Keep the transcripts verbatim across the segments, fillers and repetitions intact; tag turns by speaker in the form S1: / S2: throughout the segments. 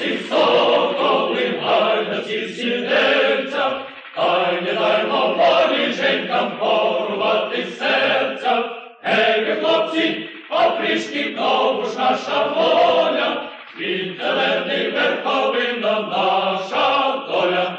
S1: ці соколи, гай на ці сідельця, хай не дармо воріженькам порвати серця. Гей, ви, хлопці, опришки, знову ж наша воля, від зелений верховина наша доля.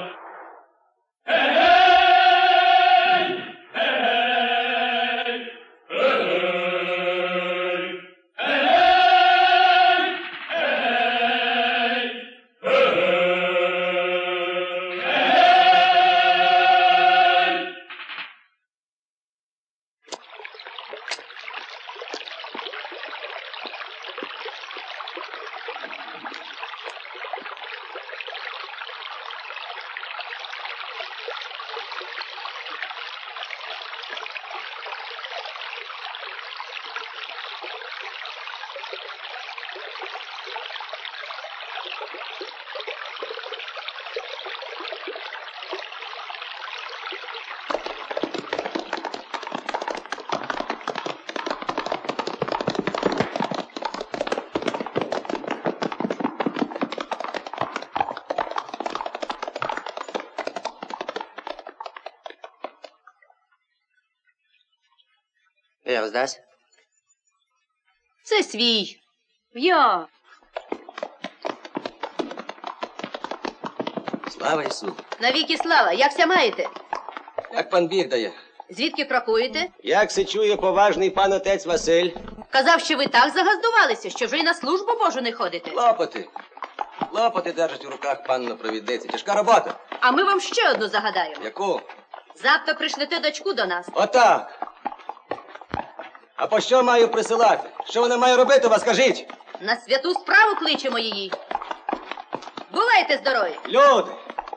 S2: Я роздасть?
S3: Це свій. Я.
S2: Слава Ісу.
S3: Навіки слава. Якся маєте?
S2: Як пан Біг дає?
S3: Звідки крокуєте?
S2: Як се чує поважний пан отець Василь?
S3: Казав, що ви так загаздувалися, що вже й на службу Божу не ходите.
S2: Лопоти. Лопоти держать у руках панно провідниці. Тяжка робота.
S3: А ми вам ще одну загадаємо.
S2: Яку?
S3: Завтра пришлете дочку до нас.
S2: Отак. А по що маю присилати? Що вона має робити, вас скажіть?
S3: На святу справу кличемо її. Бувайте здорові.
S2: Люди!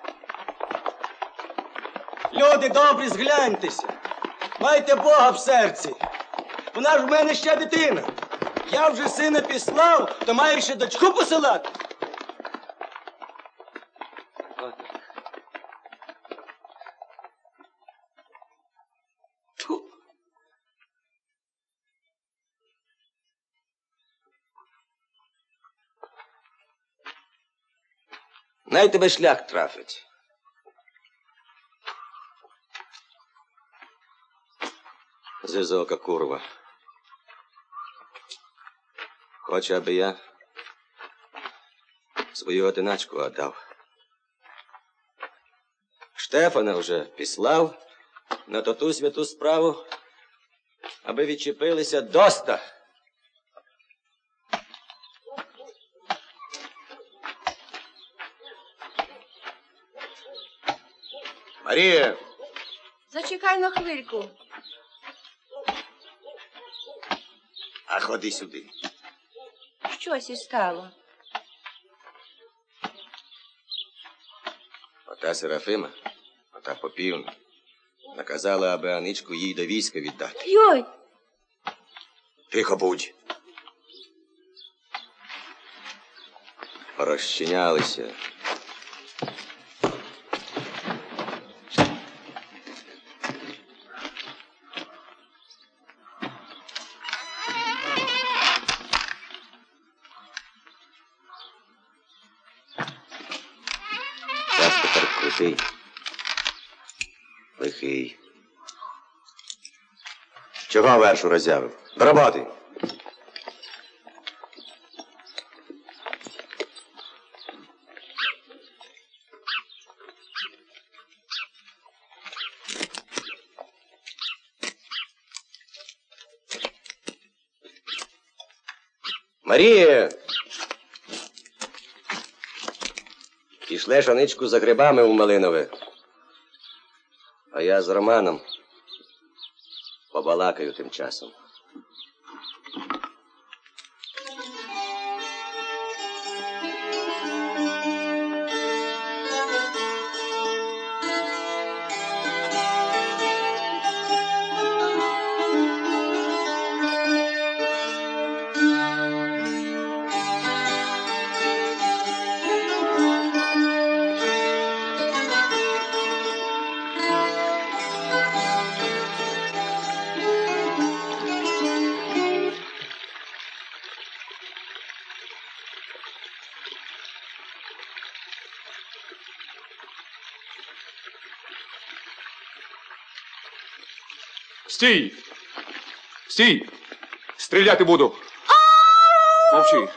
S2: Люди добрі, згляньтеся. Майте Бога в серці. Вона ж в мене ще дитина. Я вже сина післав, то маю ще дочку посилати. Отак. Тьфу. Най тебе шлях трафить. Зизока курва. Хоче, аби я свою одиначку отдав. Штефана вже післав на ту святу справу, аби відчепилися доста. Марія!
S4: Зачекай на хвильку.
S2: А ходи сюди.
S4: Щось і стало.
S2: Ота Серафима, ота попівна, наказала, аби Аничку їй до війська віддати.
S4: Йой!
S2: Тихо будь. Розчинялися. Час тепер крутий. Лихий. Чого вершу роззявив? До роботи! Марія! Пішлеш, Аничку, за грибами у Малинове. А я з Романом побалакаю тим часом.
S5: Стій! Стій! Стріляти буду! Мовчи.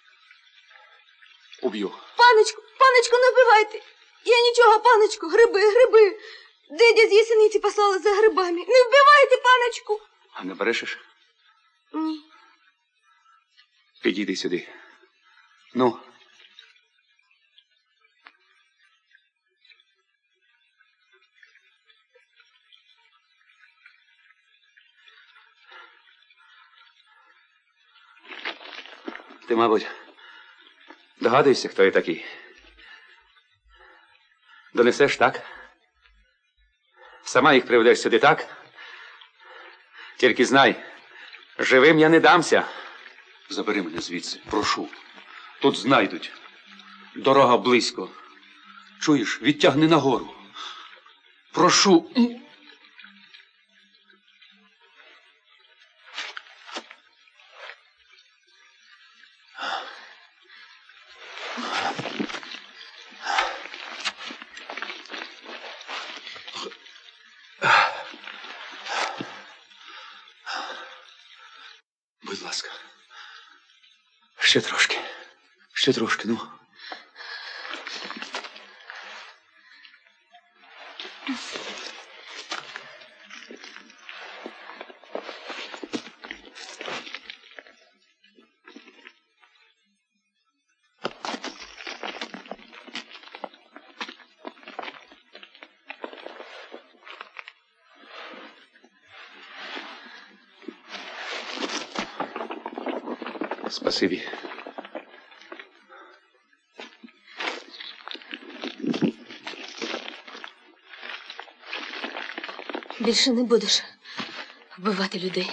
S5: Уб'ю.
S4: Паночку, паночку, не вбивайте. Я нічого, паночку, гриби, гриби. Дядя з Ясениці послали за грибами. Не вбивайте, паночку.
S5: А не брешеш?
S4: Ні.
S5: Підійди сюди. Ну. Ти, мабуть, догадуєшся, хто я такий? Донесеш, так? Сама їх приведеш сюди, так? Тільки знай, живим я не дамся. Забери мене звідси, прошу. Тут знайдуть. Дорога близько. Чуєш, відтягни нагору. Прошу. Будь ласка. Ще трошки. Ще трошки, ну. Спасибі.
S4: Більше не будеш вбивати людей.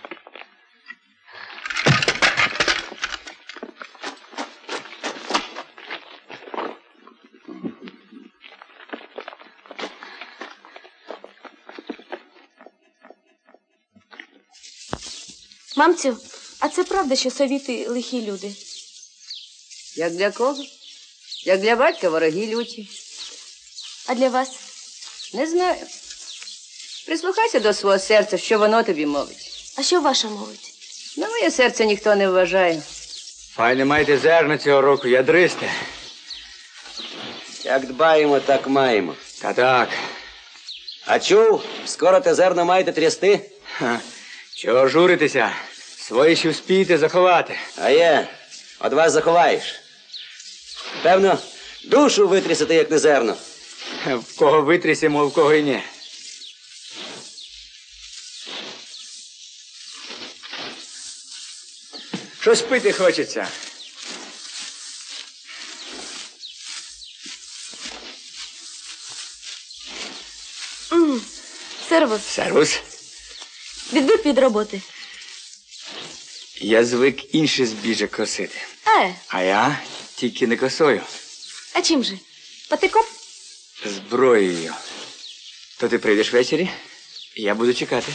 S4: Мамцю, а це правда, що совіти лихі люди?
S6: Як для кого? Як для батька вороги люті.
S4: А для вас?
S6: Не знаю. Прислухайся до свого серця, що воно тобі мовить.
S4: А що ваша мовить?
S6: На моє серце ніхто не вважає.
S2: Файне маєте зерно цього року, ядристе. Як дбаємо, так маємо. Та так. А чув, скоро те зерно маєте трясти? Ха. Чого журитеся? Свої ще вспієте заховати. А є, от вас заховаєш. Певно, душу витрясете, як не зерно. В кого витрясемо, а в кого і ні. Щось пити хочеться.
S4: М, Сервус,
S2: Сервус.
S4: відбив від роботи.
S2: Я звик інше збіжжя косити.
S4: Е,
S2: А я тільки не косою.
S4: а чим же? Патиком?
S2: Зброєю. То ти прийдеш ввечері, я буду чекати.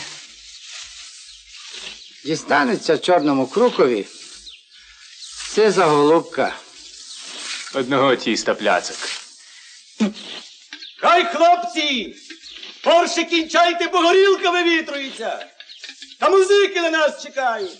S7: Дістанеться чорному крукові. Це за голубка.
S5: Одного тіста пляцок.
S2: Хай, хлопці! Порше кінчайте, бо горілка вивітрується! Та музики на нас чекають!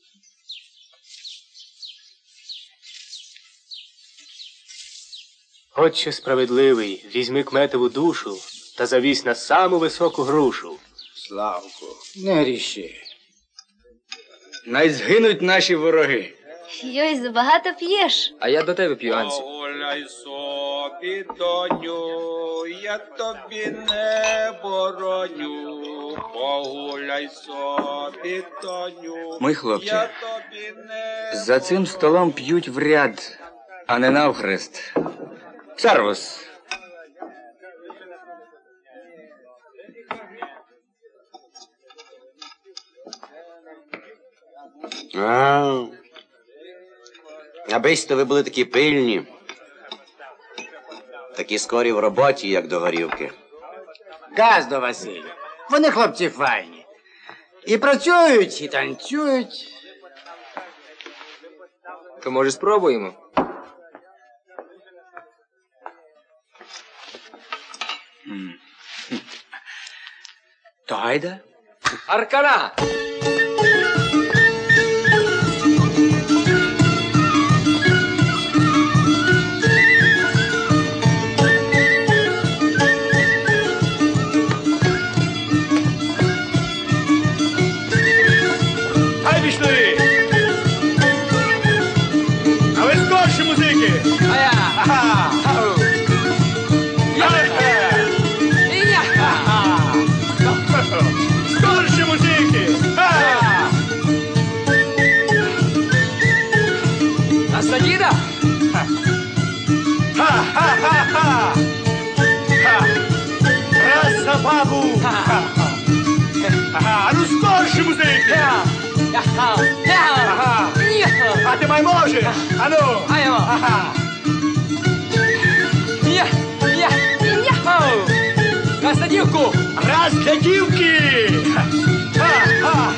S8: Отче справедливий, візьми кметову душу та завісь на саму високу грушу.
S7: Славку, не гріши.
S2: Най згинуть наші вороги.
S4: Йой, забагато п'єш.
S8: А я до тебе п'ю, Анці.
S9: Погуляй собі, доню, я тобі не бороню. Погуляй собі, доню,
S2: Мой хлопче,
S9: я тобі не
S2: за цим столом п'ють в ряд, а не навхрест. Сервус. А, Абись то ви були такі пильні, такі скорі в роботі, як до горівки.
S7: Газдо, Василю. Вони хлопці файні. І працюють, і танцюють.
S8: То, може, спробуємо?
S2: То гайда? Аркана!
S1: Хай пішли! А ви скорше, музики!
S2: А я!
S1: Ага!
S2: Ау!
S1: Скорше, музики! Ха!
S2: На садіда?
S1: Ха-ха-ха-ха! Ха! Раз за бабу! Ха! Ага, а ну скорше, музики! Ага! А ти май можеш? А ну! Ага!
S2: На садівку!
S1: Раз для дівки! Ха-ха!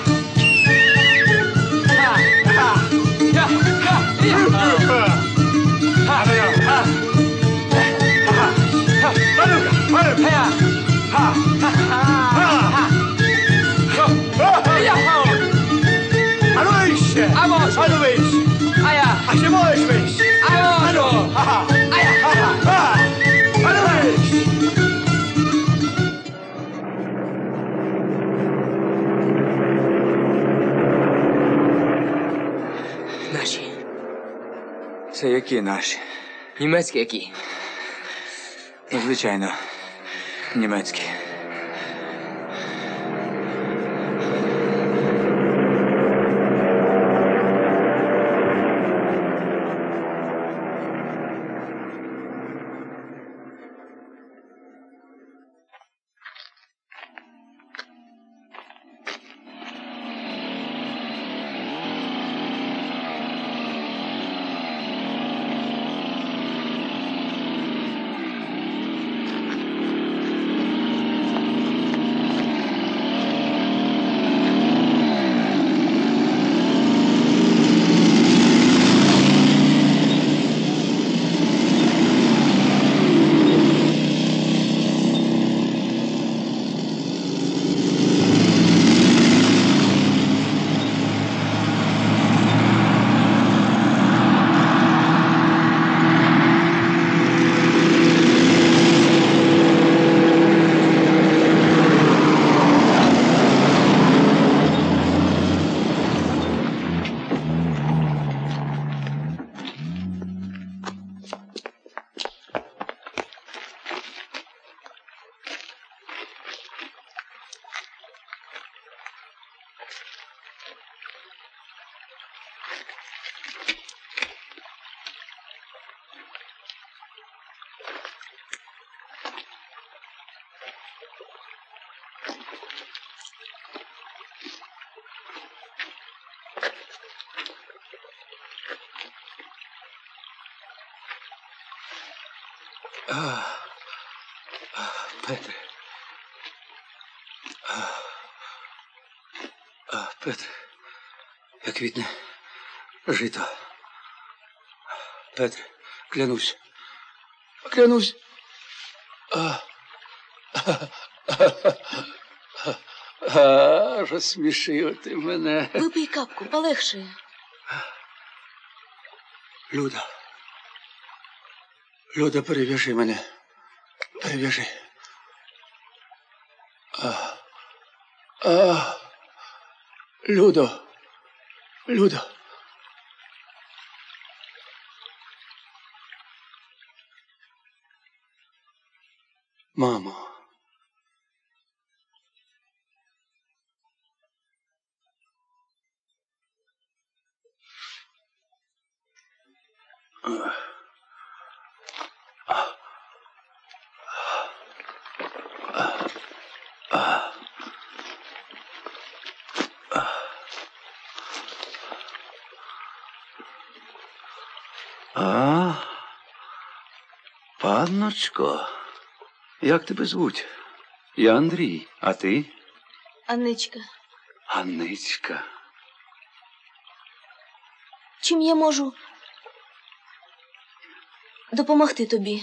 S1: Ха! А ну вище!
S2: А можу!
S1: А ну вище!
S2: А я!
S1: А ще можеш вище!
S2: А
S1: А ну!
S2: можу!
S1: Ага!
S2: А я!
S1: Ага! А ну вище!
S2: Наші.
S7: Це які наші?
S2: Німецькі які?
S7: Ну, звичайно, німецькі. А, Петре. А, а, Петре, як квітне жито. Петре, клянусь. Клянусь. А, а, а, а, розсмішив ти мене.
S4: Випий капку, полегшає.
S7: Люда. Люда, перев'яжи мене. Перев'яжи. А, а, Людо. Людо. Мамо. А, панночко, як тебе звуть? Я Андрій, а ти?
S4: Анничка,
S7: Анничка.
S4: чим я можу допомогти тобі?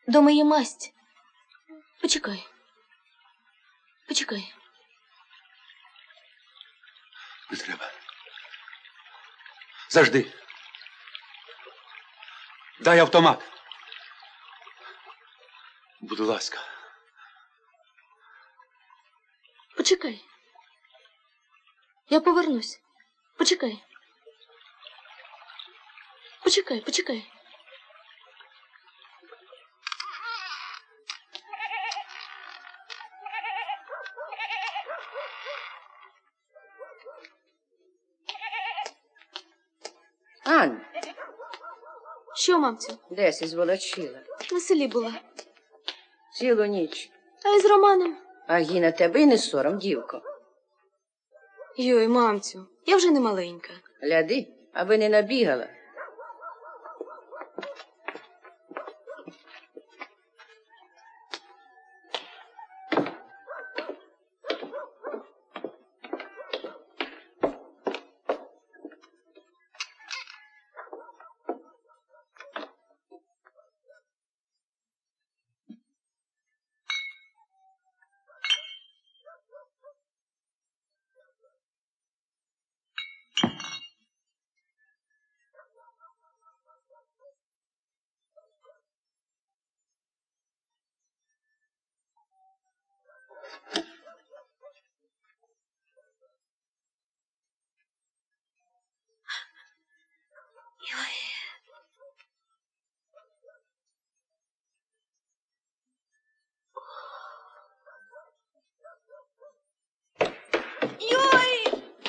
S4: Дома є масть. Почекай. Почекай.
S7: Не треба. Завжди. Дай автомат. Будь ласка.
S4: Почекай. Я повернусь. Почекай. Почекай, почекай.
S6: Ань,
S4: Що, мамцю?
S6: десь зволочила.
S4: На селі була.
S6: Цілу ніч.
S4: А із Романом?
S6: А гіна тебе й не сором, дівко.
S4: Йой, мамцю, я вже не маленька.
S6: Гляди, аби не набігала.
S4: Йой!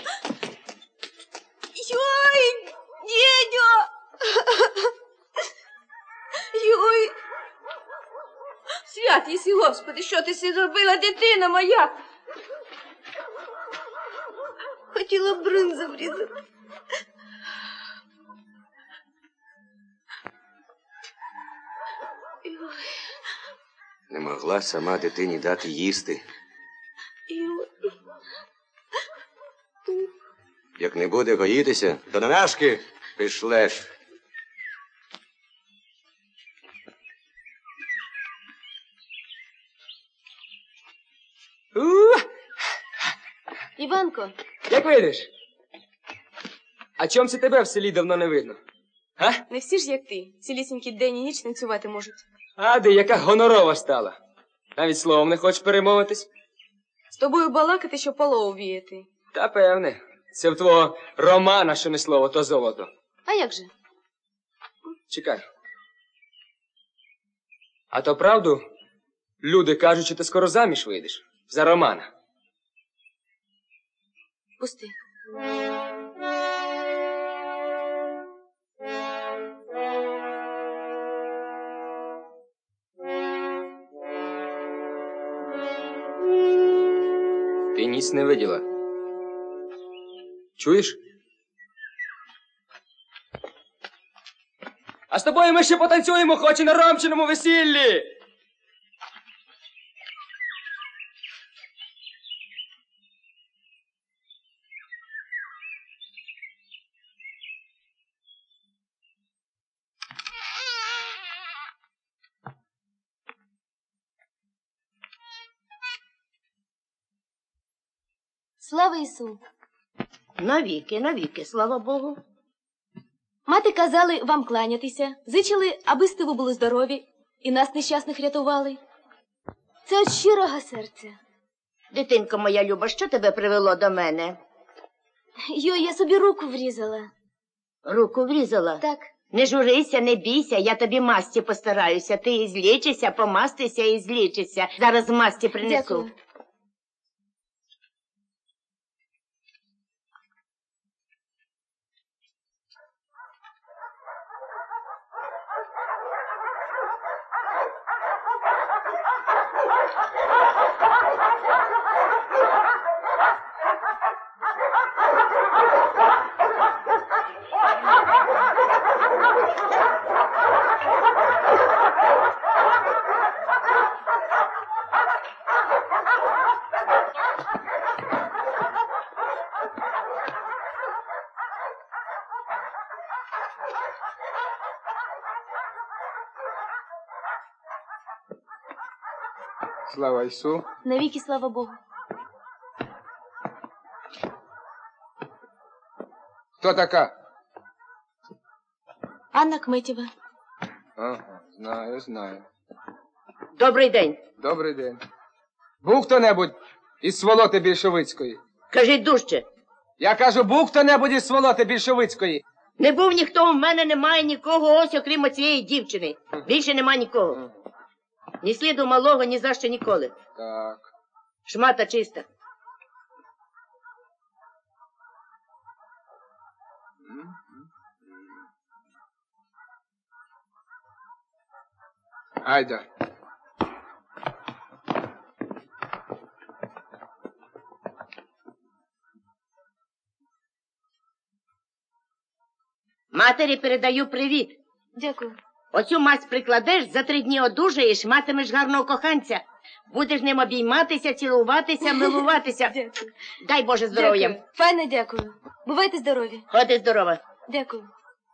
S4: Йой! Дідьо! Йой!
S6: Свят єсі, Господи, що ти сі зробила, дитина моя?
S4: Хотіла бринзу врізати.
S2: Не могла сама дитині дати їсти.
S4: Йой.
S2: Як не буде гоїтися, то на нашки пішлеш.
S4: Іванко,
S10: Як видиш? А чом це тебе в селі давно не видно? А?
S4: не всі ж як ти, цілісінький день і ніч танцювати можуть.
S10: А де яка гонорова стала? Навіть словом не хочеш перемовитись?
S4: З тобою балакати, що полову віяти.
S10: Та певне. Це в твого Романа, що не слово, то золото.
S4: А як же?
S10: Чекай. А то правду? Люди кажуть, що ти скоро заміж вийдеш. За Романа.
S4: Пусти.
S10: Ти ніц не виділа. Чуєш? А з тобою ми ще потанцюємо, хоч і на Ромчиному весіллі!
S4: Слава Ісу!
S3: Навіки, навіки, слава Богу.
S4: Мати казали вам кланятися, зичили, аби сти ви були здорові і нас нещасних рятували. Це від щирого серця.
S3: Дитинко моя люба, що тебе привело до мене?
S4: Йой, я собі руку врізала.
S3: Руку врізала?
S4: Так.
S3: Не журися, не бійся, я тобі масті постараюся. Ти і злічишся, помастися і злічишся. Зараз масті принесу.
S4: Дякую.
S11: Слава Ісу.
S4: Навіки слава Богу.
S11: Хто така?
S4: Анна Кметєва.
S11: Ага, знаю, знаю.
S3: Добрий день.
S11: Добрий день. Був хто-небудь із сволоти більшовицької?
S3: Кажіть дужче.
S11: Я кажу, був хто-небудь із сволоти більшовицької?
S3: Не був ніхто, в мене немає нікого, ось окрім цієї дівчини. Більше нема нікого. Ні сліду малого, ні за що ніколи.
S11: Так.
S3: Шмата чиста.
S11: Айда.
S3: Матері передаю привіт.
S4: Дякую.
S3: Оцю мазь прикладеш, за три дні одужаєш, матимеш гарного коханця. Будеш ним обійматися, цілуватися, милуватися.
S4: Дякую.
S3: Дай Боже здоров'я.
S4: Дякую. Файно дякую. Бувайте здорові.
S3: Ходи здорова.
S4: Дякую.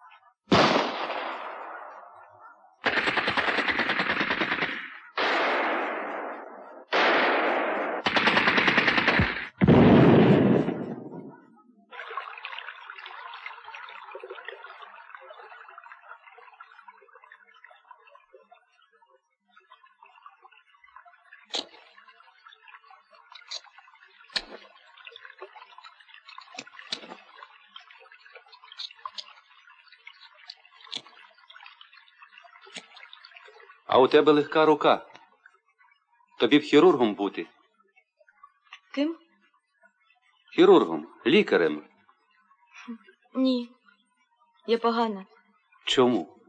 S7: А у тебе легка рука. Тобі б хірургом бути.
S4: Ким?
S7: Хірургом, лікарем.
S4: Ні. Я погана.
S7: Чому?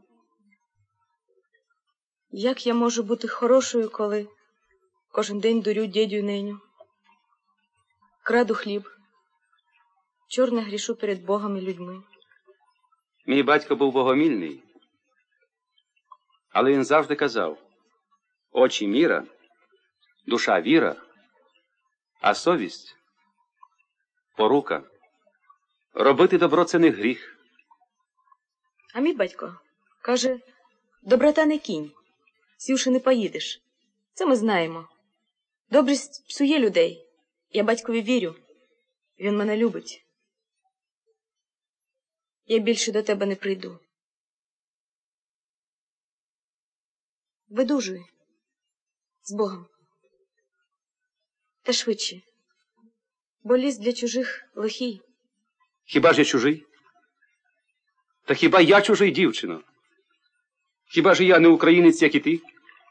S4: Як я можу бути хорошою, коли кожен день дурю дядю неню? Краду хліб. Чорне грішу перед Богом і людьми.
S7: Мій батько був богомільний. Але він завжди казав: очі міра, душа віра, а совість порука. Робити добро – це не гріх.
S4: А мій батько каже, доброта не кінь, сівши не поїдеш. Це ми знаємо. Добрість псує людей. Я батькові вірю. Він мене любить. Я більше до тебе не прийду. Видужуй. З Богом. Та швидше. Бо ліс для чужих лихий.
S7: Хіба ж я чужий? Та хіба я чужий, дівчино? Хіба ж я не українець, як і ти?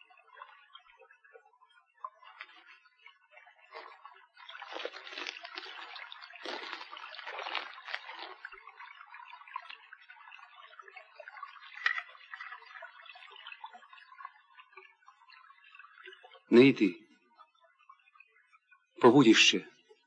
S7: Не йди. Побудь іще.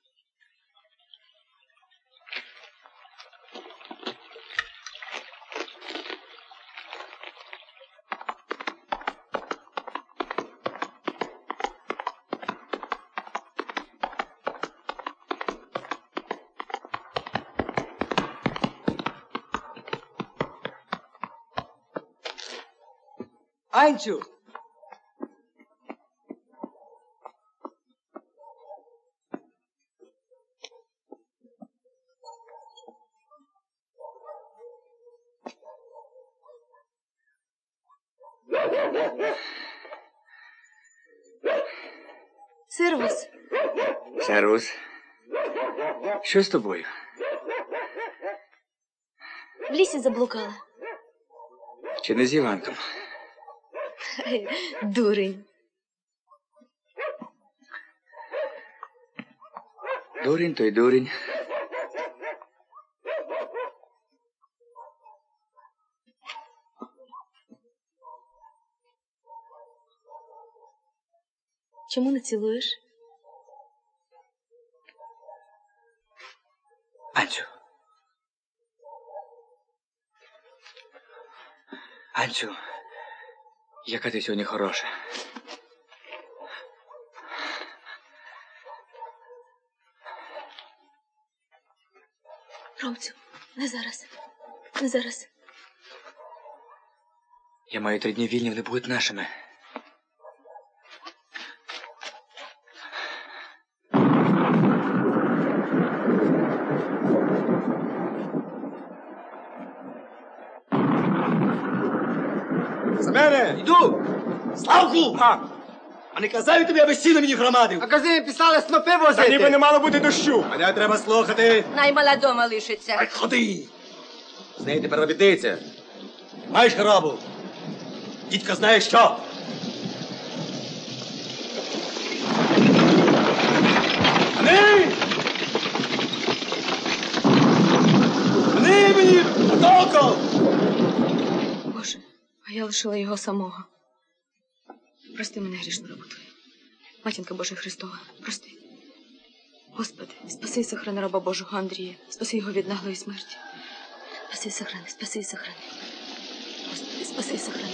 S10: Анчу!
S4: Сервус.
S2: Сервус. Що з тобою?
S4: В лісі заблукала.
S2: Чи не з Іванком?
S4: Дурень.
S2: Дурень, то й дурень.
S4: Чому не цілуєш?
S2: Анчу. Анчу, яка ти сьогодні хороша.
S4: Ромцю, не зараз. Не зараз.
S2: Я маю три дні вільні, вони будуть нашими.
S1: Семене!
S2: Йду! Славку!
S1: А,
S2: А не казав тобі, аби стіни мені громадив?
S11: А кази, писали снопи
S1: та
S11: возити.
S1: ніби не мало бути дощу.
S2: Мене треба слухати.
S6: Наймала дома лишиться.
S2: Ай, ходи! З неї тепер робітниця. Маєш храбу? Дідько знає що. Ани! Ани мені! Толко!
S4: Боже, а я лишила його самого. Прости мене, грішну роботу. Матінка Божа Христова, прости. Господи, спаси і сохрани раба Божого Андрія, спаси його від наглої смерті. Спаси і сохрани, спаси і сохрани. Господи, спаси і сохрани.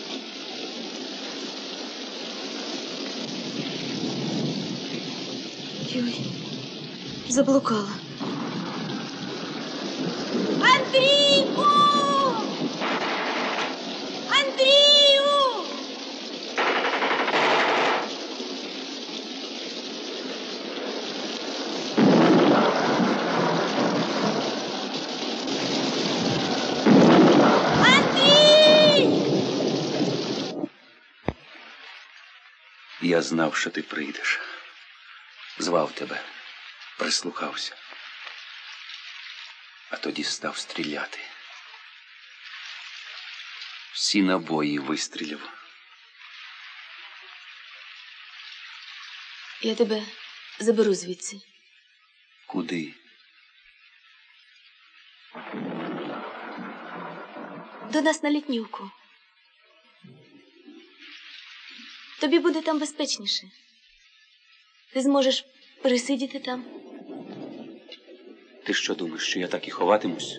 S4: Йой, заблукала.
S3: Андрійку! Андрію! Андрій!
S7: Я знав, що ти прийдеш. Звав тебе, прислухався. А тоді став стріляти. Всі набої вистріляв.
S4: Я тебе заберу звідси.
S7: Куди?
S4: До нас на літнівку. Тобі буде там безпечніше. Ти зможеш пересидіти там.
S7: Ти що думаєш, що я так і ховатимусь?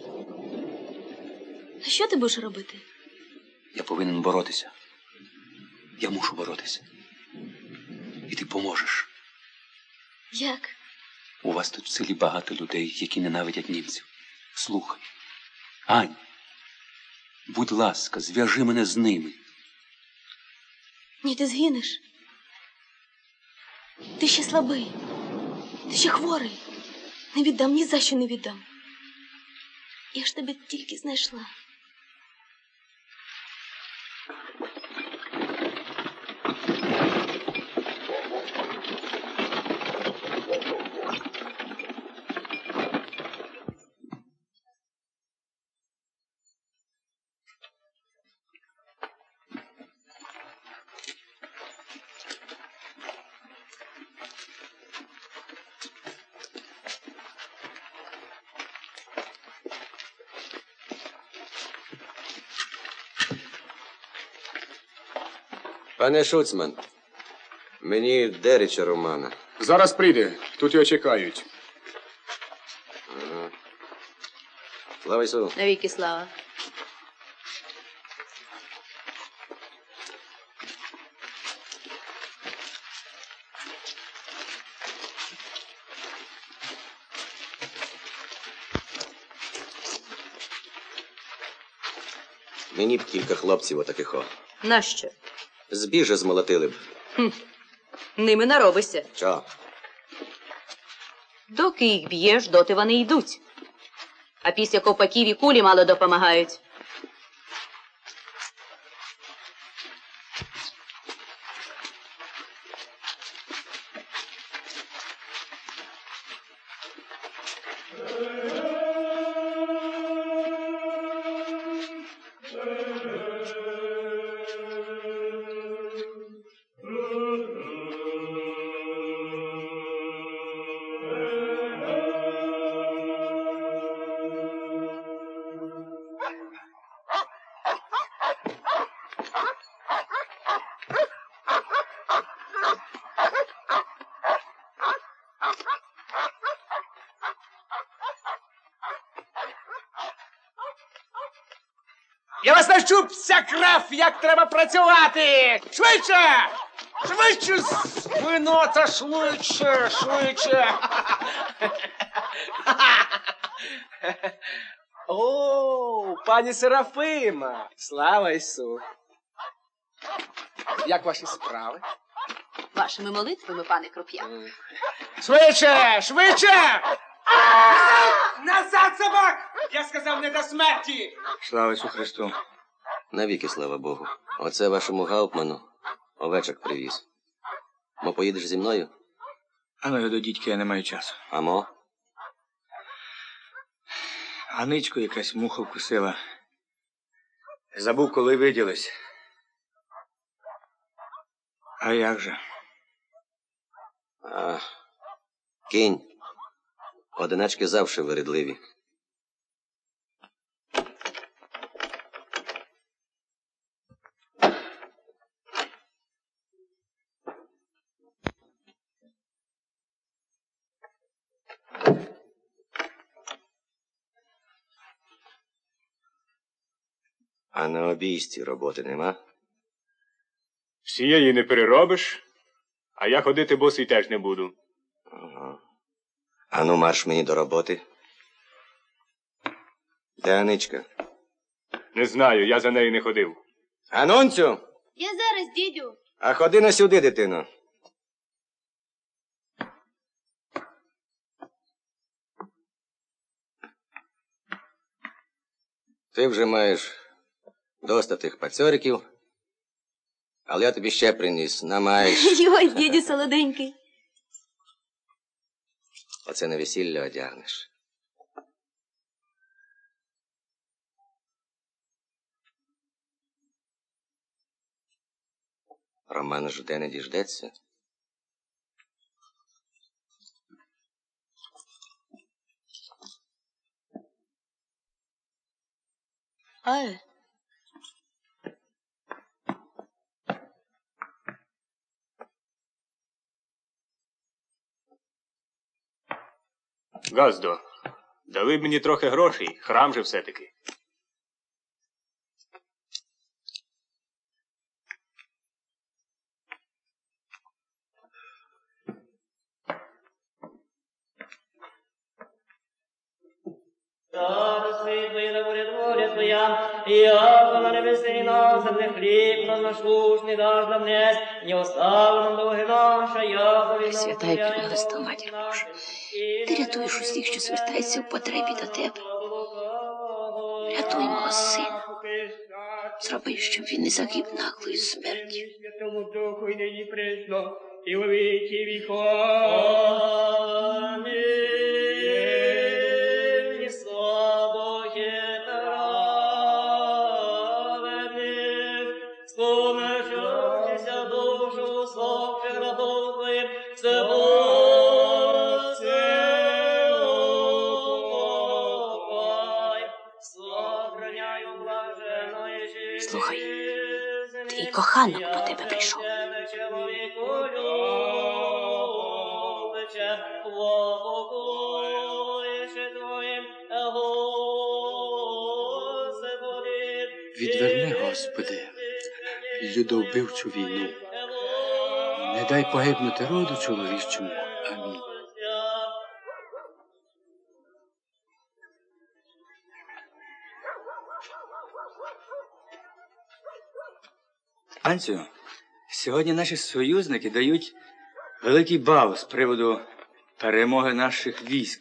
S4: А що ти будеш робити?
S7: Я повинен боротися. Я мушу боротися. І ти поможеш.
S4: Як?
S7: У вас тут в селі багато людей, які ненавидять німців. Слухай. Ань, будь ласка, зв'яжи мене з ними.
S4: Ні, ти згинеш. Ти ще слабий. Ти ще хворий. Не віддам, ні за що не віддам. Я ж тебе тільки знайшла.
S2: Пане Шуцман, мені Дерича Романа.
S11: Зараз прийде, тут його чекають.
S2: Ага. Слава Ісу.
S6: Навіки слава.
S2: Мені б кілька хлопців отаких о.
S6: Нащо?
S2: Збіжжя змолотили б.
S6: Хм. Ними наробишся.
S2: Що?
S6: Доки їх б'єш, доти вони йдуть. А після ковпаків і кулі мало допомагають.
S1: Я вас навчу, пся крав, як треба працювати! Швидше! Швидше! Свинота, швидше, швидше! О, пані Серафима! Слава Ісу! Як ваші справи?
S6: Вашими молитвами, пане Круп'я.
S1: Швидше! Швидше! Назад, собак! Я сказав, не до смерті!
S2: Слава Ісу Христу. Навіки, слава Богу. Оце вашому Гауптману овечок привіз. Мо поїдеш зі мною?
S12: А ну, до дідьки, я не маю часу.
S2: Амо?
S12: Ганичку якась муха вкусила. Забув, коли виділись. А як же?
S2: А, кінь. Одиначки завжди вирідливі. А на обійсті роботи нема?
S8: Всієї не переробиш, а я ходити босий теж не буду.
S2: Ага. А ну марш мені до роботи. Де Аничка?
S8: Не знаю, я за нею не ходив.
S2: Анонцю!
S13: Я зараз, дідю.
S2: А ходи на сюди, дитино. Ти вже маєш доста тих пацьориків, але я тобі ще приніс, намаєш.
S4: Йой, дідю солоденький.
S2: Оце на весілля одягнеш. Роман жде не діждеться.
S4: Ай.
S8: Газдо, дали б мені трохи грошей, храм же все-таки.
S14: Царю світлий, да буде воля Твоя, і яко на небесі на землі хліб наш насущний даж нам днес, не остави нам долги наша, яко від нас
S6: Свята і прелеста, Матір Божа, ти рятуєш усіх, що звертаються в потребі до тебе. Рятуй мого сина. Зроби, щоб він не загиб наглою смертю.
S14: Святому Духу і нині присно, і во віки віков. Амінь.
S6: Слухай, твій коханок по тебе прийшов.
S12: Відверни, Господи, людовбивчу війну. Не дай погибнути роду чоловічому. Амінь. Анцю, сьогодні наші союзники дають великий бал з приводу перемоги наших військ.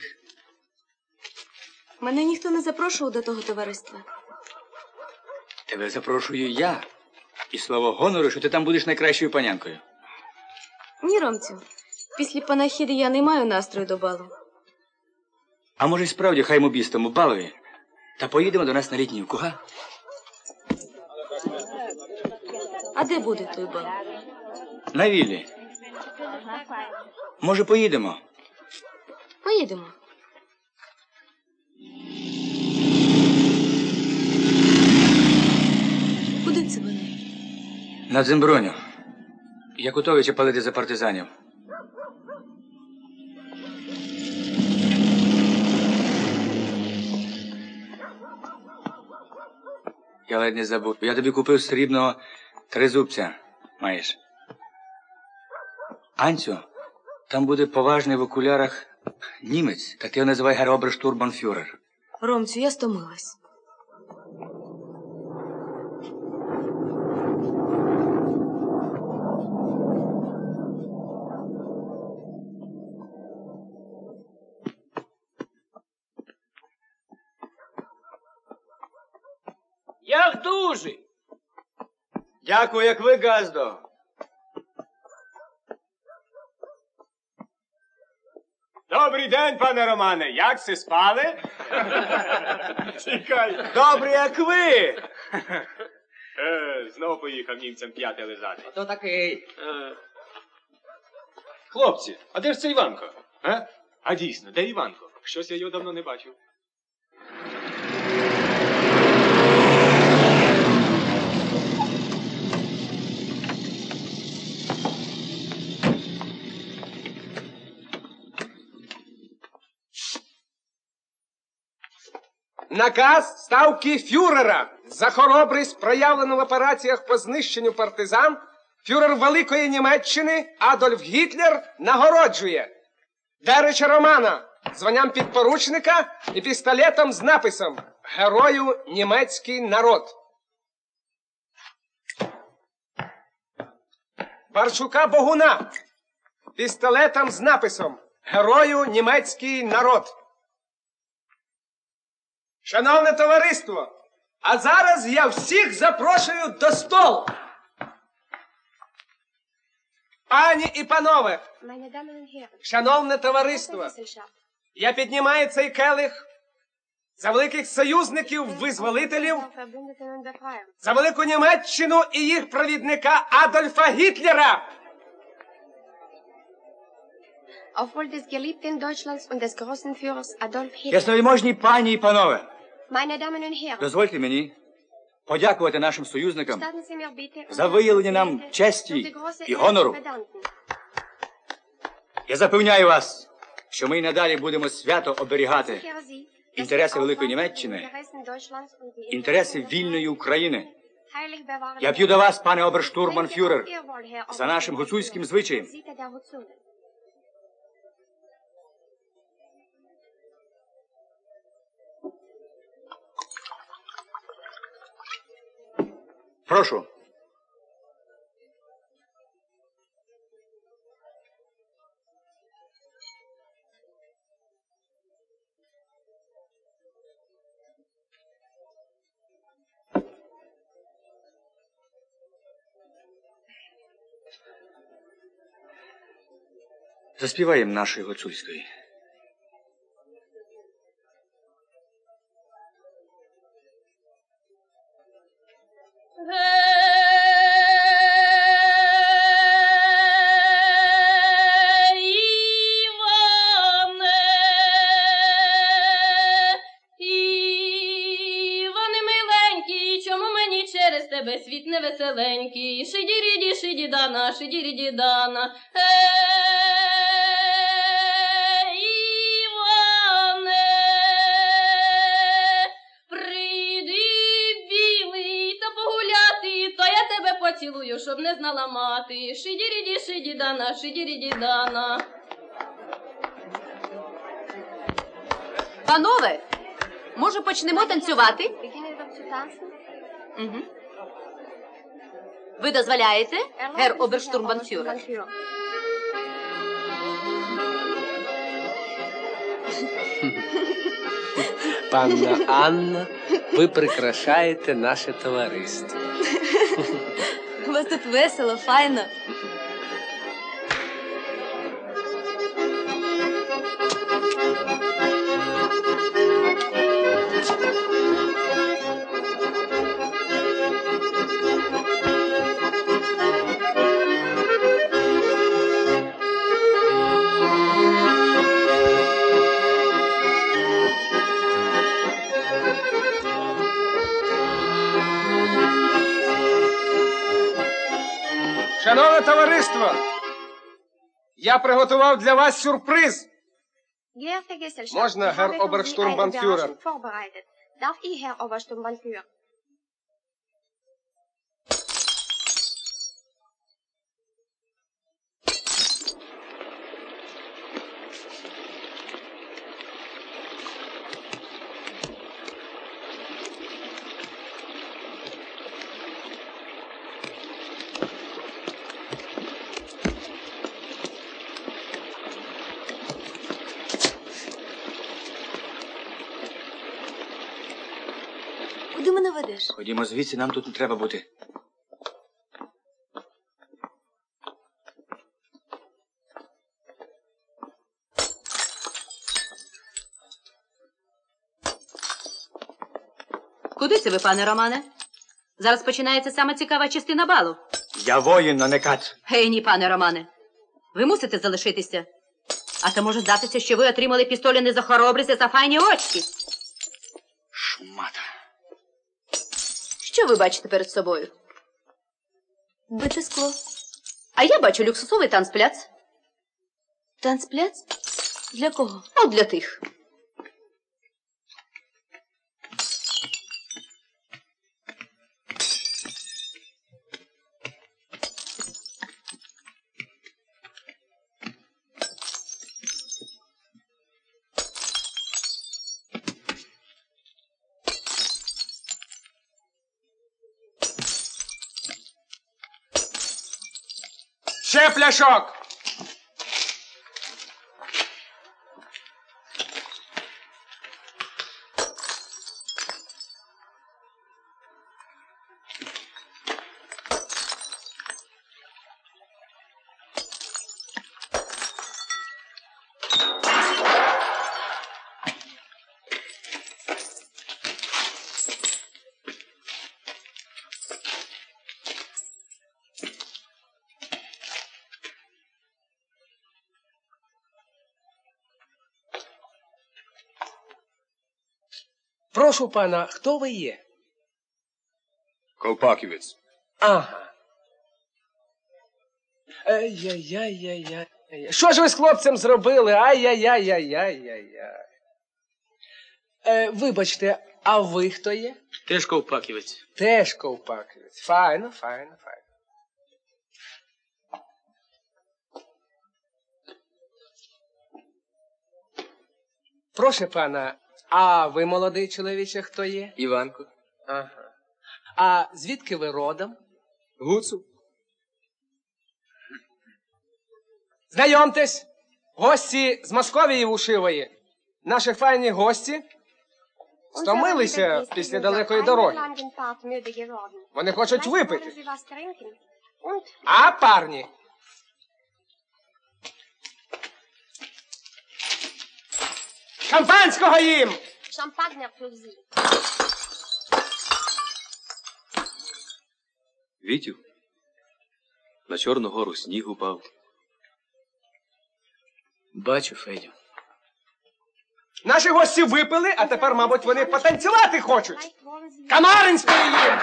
S4: Мене ніхто не запрошував до того товариства.
S12: Тебе запрошую я. І слово гонору, що ти там будеш найкращою панянкою.
S4: Ні, Ромцю, після панахіди я не маю настрою до балу.
S12: А може, й справді хай мобістому балові, та поїдемо до нас на літнівку, га?
S4: А де буде той бал?
S12: На віллі. Може, поїдемо?
S4: Поїдемо. Куди це вони?
S12: На Дземброню. Якутовича палити за партизанів. Я ледь не забув. Я тобі купив срібного тризубця. Маєш. Анцю, там буде поважний в окулярах німець, та ти його називай Гер Оберштурмбанфюрер.
S4: Ромцю, я стомилась.
S1: Як дужий?
S2: Дякую, як ви, Газдо.
S8: Добрий день, пане Романе. Як си спали? Чекай.
S2: Добрий, як ви.
S8: Е, знов поїхав німцям п'яти лизати.
S10: То такий.
S8: Е. Хлопці, а де ж це Іванко? А? А дійсно, де Іванко? Щось я його давно не бачив.
S1: Наказ ставки фюрера за хоробрість, проявлену в операціях по знищенню партизан, фюрер Великої Німеччини Адольф Гітлер нагороджує Дерича Романа званням підпоручника і пістолетом з написом «Герою німецький народ». Барчука Богуна пістолетом з написом «Герою німецький народ». Шановне товариство, а зараз я всіх запрошую до столу. Пані і панове, шановне товариство, я піднімаю цей келих за великих союзників-визволителів, за велику Німеччину і їх провідника Адольфа Гітлера.
S13: Auf Wohl des geliebten Deutschlands und des großen Führers Adolf Hitler.
S12: Ясновельможні пані і панове,
S13: Meine Damen und Herren,
S12: дозвольте мені подякувати нашим союзникам
S13: statten Sie mir bitte
S12: за виявлення нам честі і гонору. Я запевняю вас, що ми й надалі будемо свято оберігати інтереси Великої Німеччини, інтереси вільної України. Я п'ю до вас, пане оберштурмбанфюрер, за нашим гуцульським звичаєм. Прошу. Заспіваємо нашої гуцульської.
S15: Світ невеселенький, шиді-ріді, шиді-дана, шиді-ріді-дана. Іване, прийди, білий, та погуляти, то я тебе поцілую, щоб не знала мати. Шиді-ріді, шиді-дана, шиді-ріді-дана.
S6: Панове, може почнемо танцювати? Угу. Ви дозволяєте, гер оберштурмбанфюрер?
S1: Панна Анна, ви прикрашаєте наше товариство.
S4: У вас тут весело, файно.
S1: Шановне товариство, я приготував для вас сюрприз. Можна, гер оберштурмбанфюрер?
S13: Darf ich, Herr Obersturmbannführer?
S4: Куди мене ведеш?
S12: Ходімо звідси, нам тут не треба бути.
S16: Куди це ви, пане Романе? Зараз починається саме цікава частина балу.
S12: Я воїн, а не кат.
S16: Гей, ні, пане Романе. Ви мусите залишитися. А то може здатися, що ви отримали пістолі не за хоробрість, а за файні очки.
S12: Шмата.
S16: Що ви бачите перед собою?
S4: Бите скло.
S16: А я бачу люксусовий танцпляц.
S4: Танцпляц? Для кого?
S16: От для тих.
S1: Ще пляшок! Прошу пана, хто ви є?
S17: Колпаківець.
S1: Ага. Ай-яй-яй-яй-яй. Що ж ви з хлопцем зробили? Ай-яй-яй-яй-яй-яй. Е, вибачте, а ви хто є?
S8: Теж ковпаківець.
S1: Теж ковпаківець. Файно, файно, файно. Прошу пана, а ви, молодий чоловіче, хто є?
S10: Іванко.
S1: Ага. А звідки ви родом?
S10: Гуцул.
S1: Знайомтесь, гості з Московії Ушивої. Наші файні гості стомилися після далекої дороги. Вони хочуть випити. А, парні? Шампанського їм!
S7: Вітю, на Чорну гору сніг упав.
S10: Бачу, Федю.
S1: Наші гості випили, а тепер, мабуть, вони потанцювати хочуть. Камаринської їм!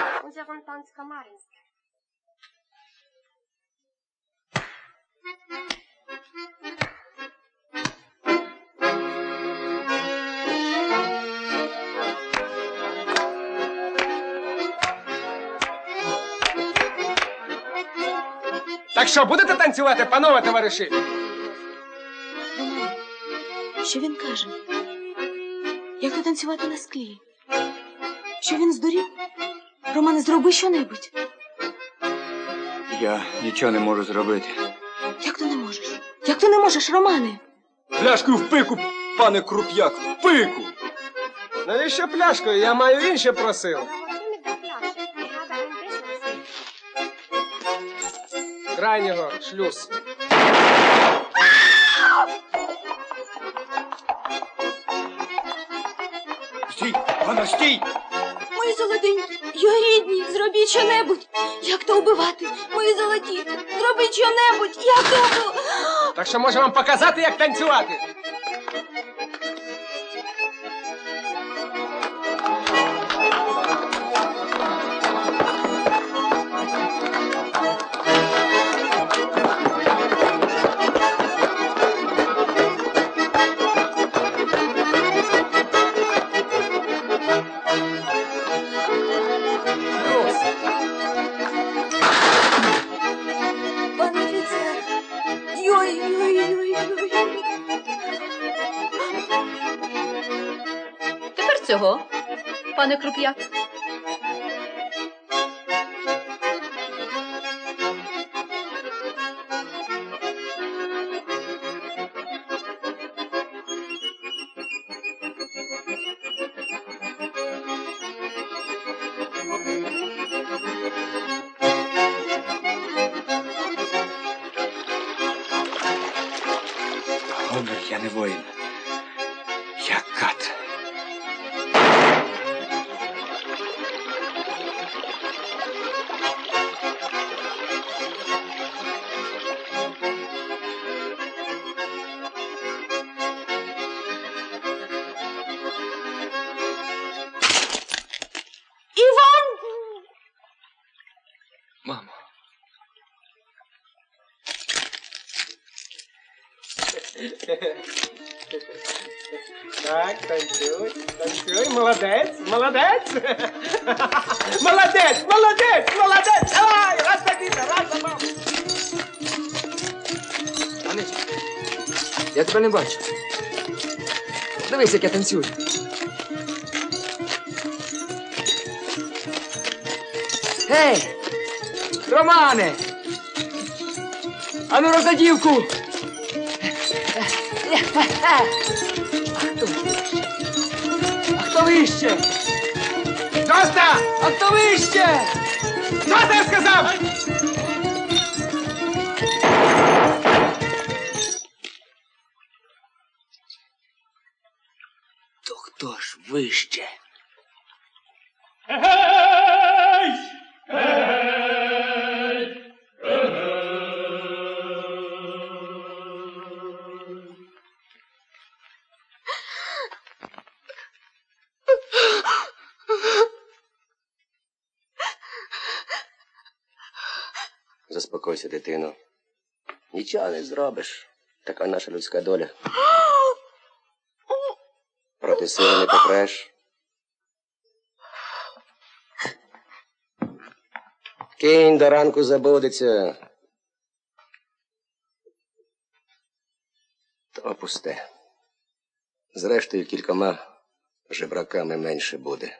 S1: Так що, будете танцювати, панове товариші?
S4: Романе, що він каже? Як то танцювати на склі? Що він здурів? Романе, зроби що-небудь.
S12: Я нічого не можу зробити.
S4: Як то не можеш? Як то не можеш, Романе?
S10: Пляшкою в пику, пане Круп'як, в пику!
S1: Навіщо пляшкою? Я маю інше просив. Крайнього шлюз.
S12: Стій, пана, стій!
S4: Мої золотенькі, його рідні, зробіть що-небудь. Як то убивати? Мої золоті, зробіть що-небудь. Як то убивати?
S1: Так що може вам показати, як танцювати?
S4: Пане офіцер, йой-йой-йой-йой.
S16: Тепер цього, пане Круп'як.
S12: Гонор, я не воїн. Я кат.
S1: Так, танцюй, танцюй, молодець, молодець. Молодець, молодець, молодець. Давай, раз такий, раз забав.
S10: Анечка, я тебе не бачу. Дивись, як я танцюю. Гей! Романе! Ану, розадівку! А хто вище?
S1: Доста!
S10: А хто вище?
S1: Доста, я сказав!
S2: То хто ж вище?
S14: Гей! Гей!
S2: Заспокойся, дитино. Нічого не зробиш. Така наша людська доля. Проти сили не попреш. Кінь до ранку забудеться. То пусте. Зрештою, кількома жебраками менше буде.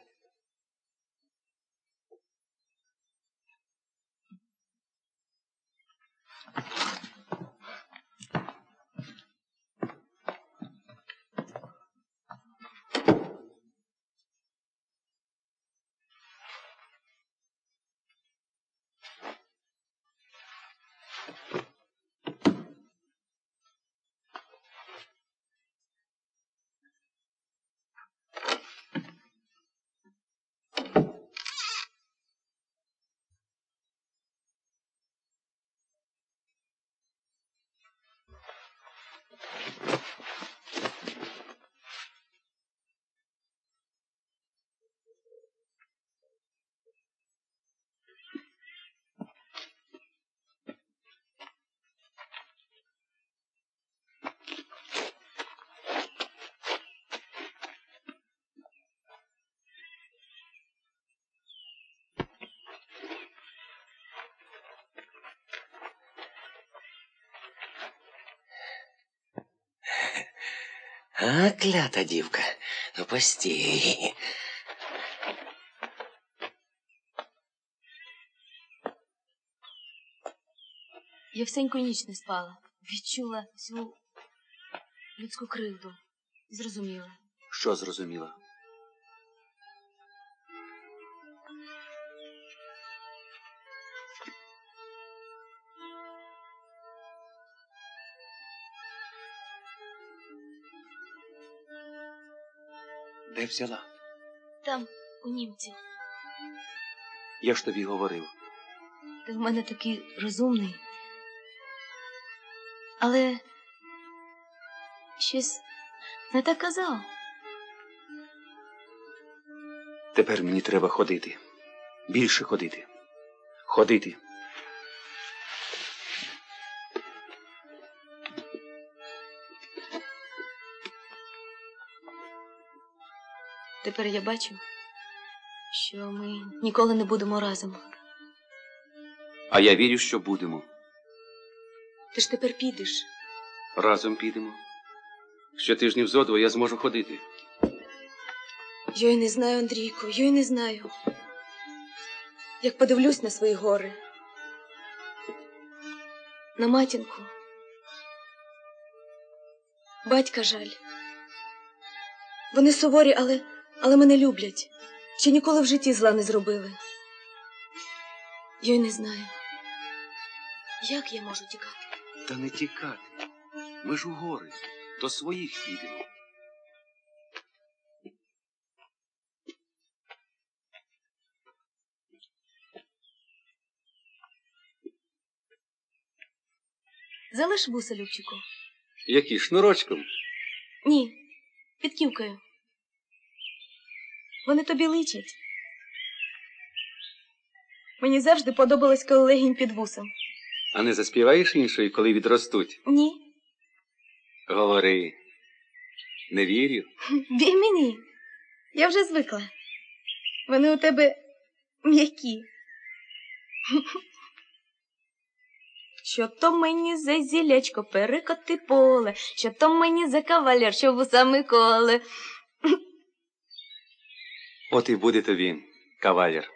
S2: А, клята дівка, ну постій.
S4: Я всеньку ніч не спала. Відчула всю людську кривду. І зрозуміла.
S5: Що зрозуміла? Де взяла?
S4: Там, у німців.
S5: Я ж тобі говорив.
S4: Ти в мене такий розумний. Але щось не так казав.
S5: Тепер мені треба ходити. Більше ходити. Ходити.
S4: Тепер я бачу, що ми ніколи не будемо разом.
S5: А я вірю, що будемо.
S4: Ти ж тепер підеш.
S5: Разом підемо. Щотижнів зо два я зможу ходити.
S4: Я й не знаю, Андрійко, я й не знаю. Як подивлюсь на свої гори, на матінку, батька жаль. Вони суворі, але, але мене люблять. Ще ніколи в житті зла не зробили. Я й не знаю, як я можу тікати.
S5: Та не тікати. Ми ж у гори. До своїх підемо.
S4: Залиш вуса, Любчику.
S5: Які, шнурочком?
S4: Ні, підківкою. Вони тобі личать. Мені завжди подобалось, коли легінь під вусом.
S5: А не заспіваєш іншої, коли відростуть?
S4: Ні.
S5: Говори. Не вірю.
S4: Вір мені. Я вже звикла. Вони у тебе м'які. Що то мені за зілячко перекоти поле, що то мені за кавалер, що вусами коле.
S5: От і буде тобі, кавалер.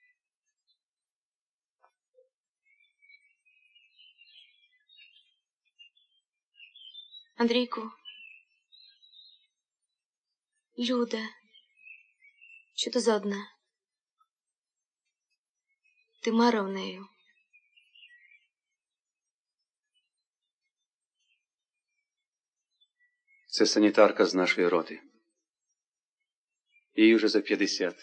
S4: Андрійку. Люда. Що то за одна? Ти марив нею.
S5: Це санітарка з нашої роти. Їй вже за п'ятдесят.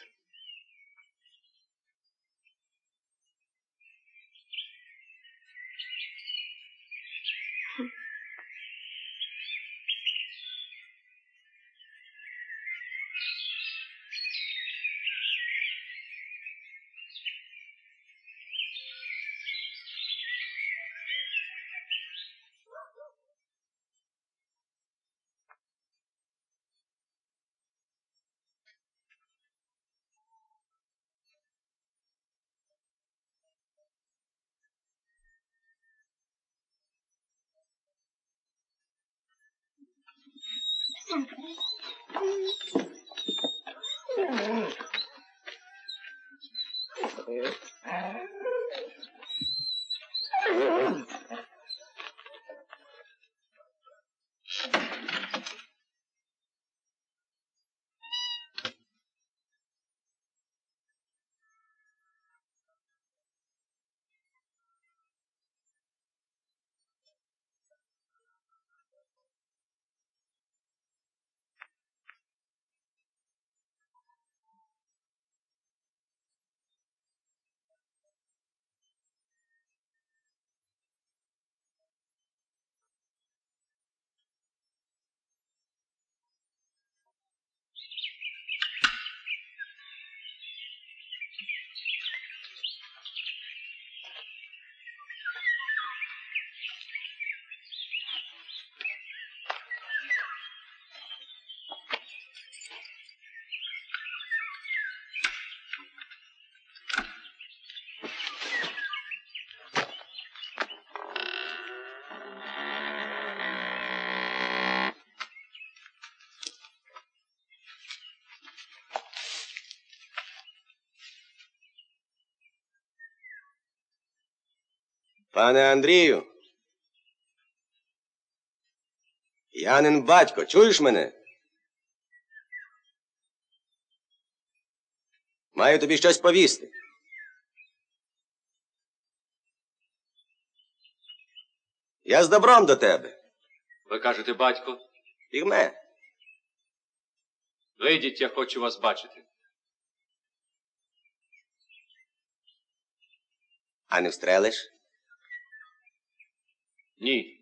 S2: Пане Андрію. Янин батько, чуєш мене? Маю тобі щось повісти. Я з добром до тебе.
S5: Ви кажете, батько?
S2: Пігме.
S5: Вийдіть, я хочу вас бачити.
S2: А не встрелиш?
S5: Ні.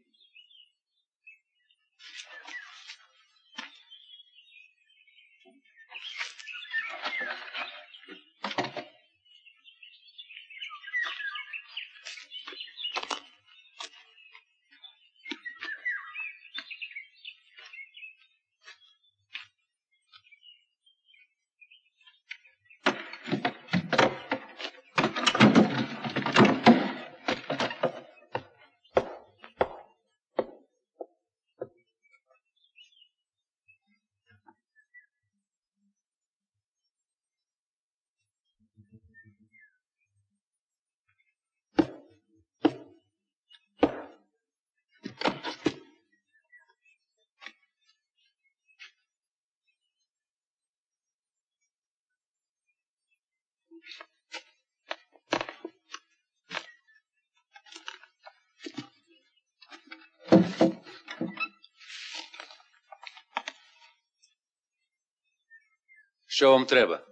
S5: Що вам треба?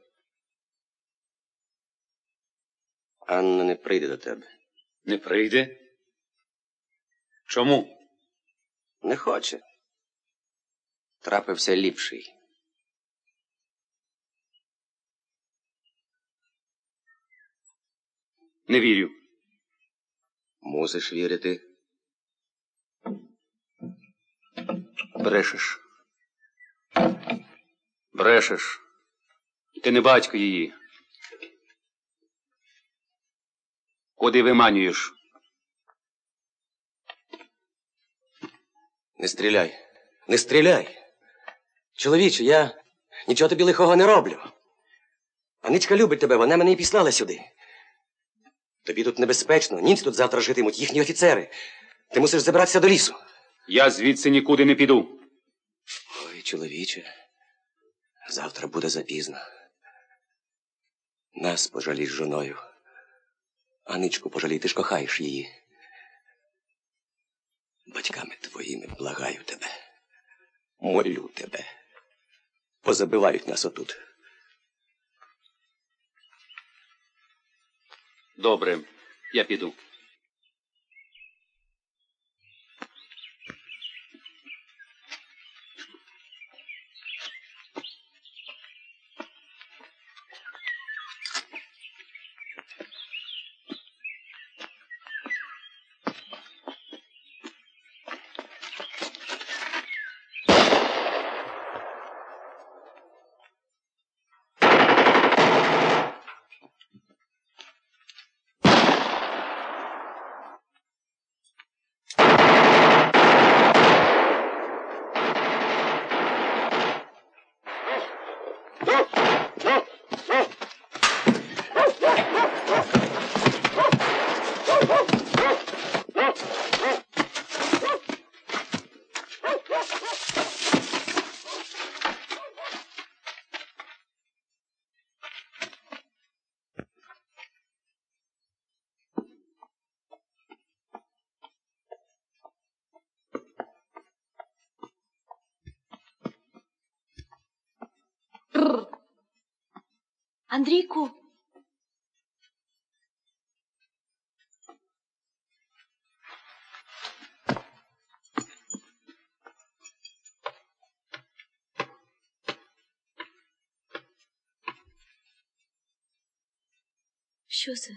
S2: Анна не прийде до тебе.
S5: Не прийде? Чому?
S2: Не хоче. Трапився ліпший.
S5: Не вірю.
S2: Мусиш вірити.
S5: Брешеш. Брешеш. Ти не батько її. Куди виманюєш?
S2: Не стріляй. Не стріляй. Чоловіче, я нічого тобі лихого не роблю. Аничка любить тебе, вона мене і післала сюди. Тобі тут небезпечно, німці тут завтра житимуть, їхні офіцери. Ти мусиш забиратися до лісу.
S5: Я звідси нікуди не піду.
S2: Ой, чоловіче, завтра буде запізно. Нас пожалій з жоною. Аничку пожалій, ти ж кохаєш її. Батьками твоїми благаю тебе. Молю тебе. Позабивають нас отут.
S5: Добре, я піду.
S4: Андрійку. Що це?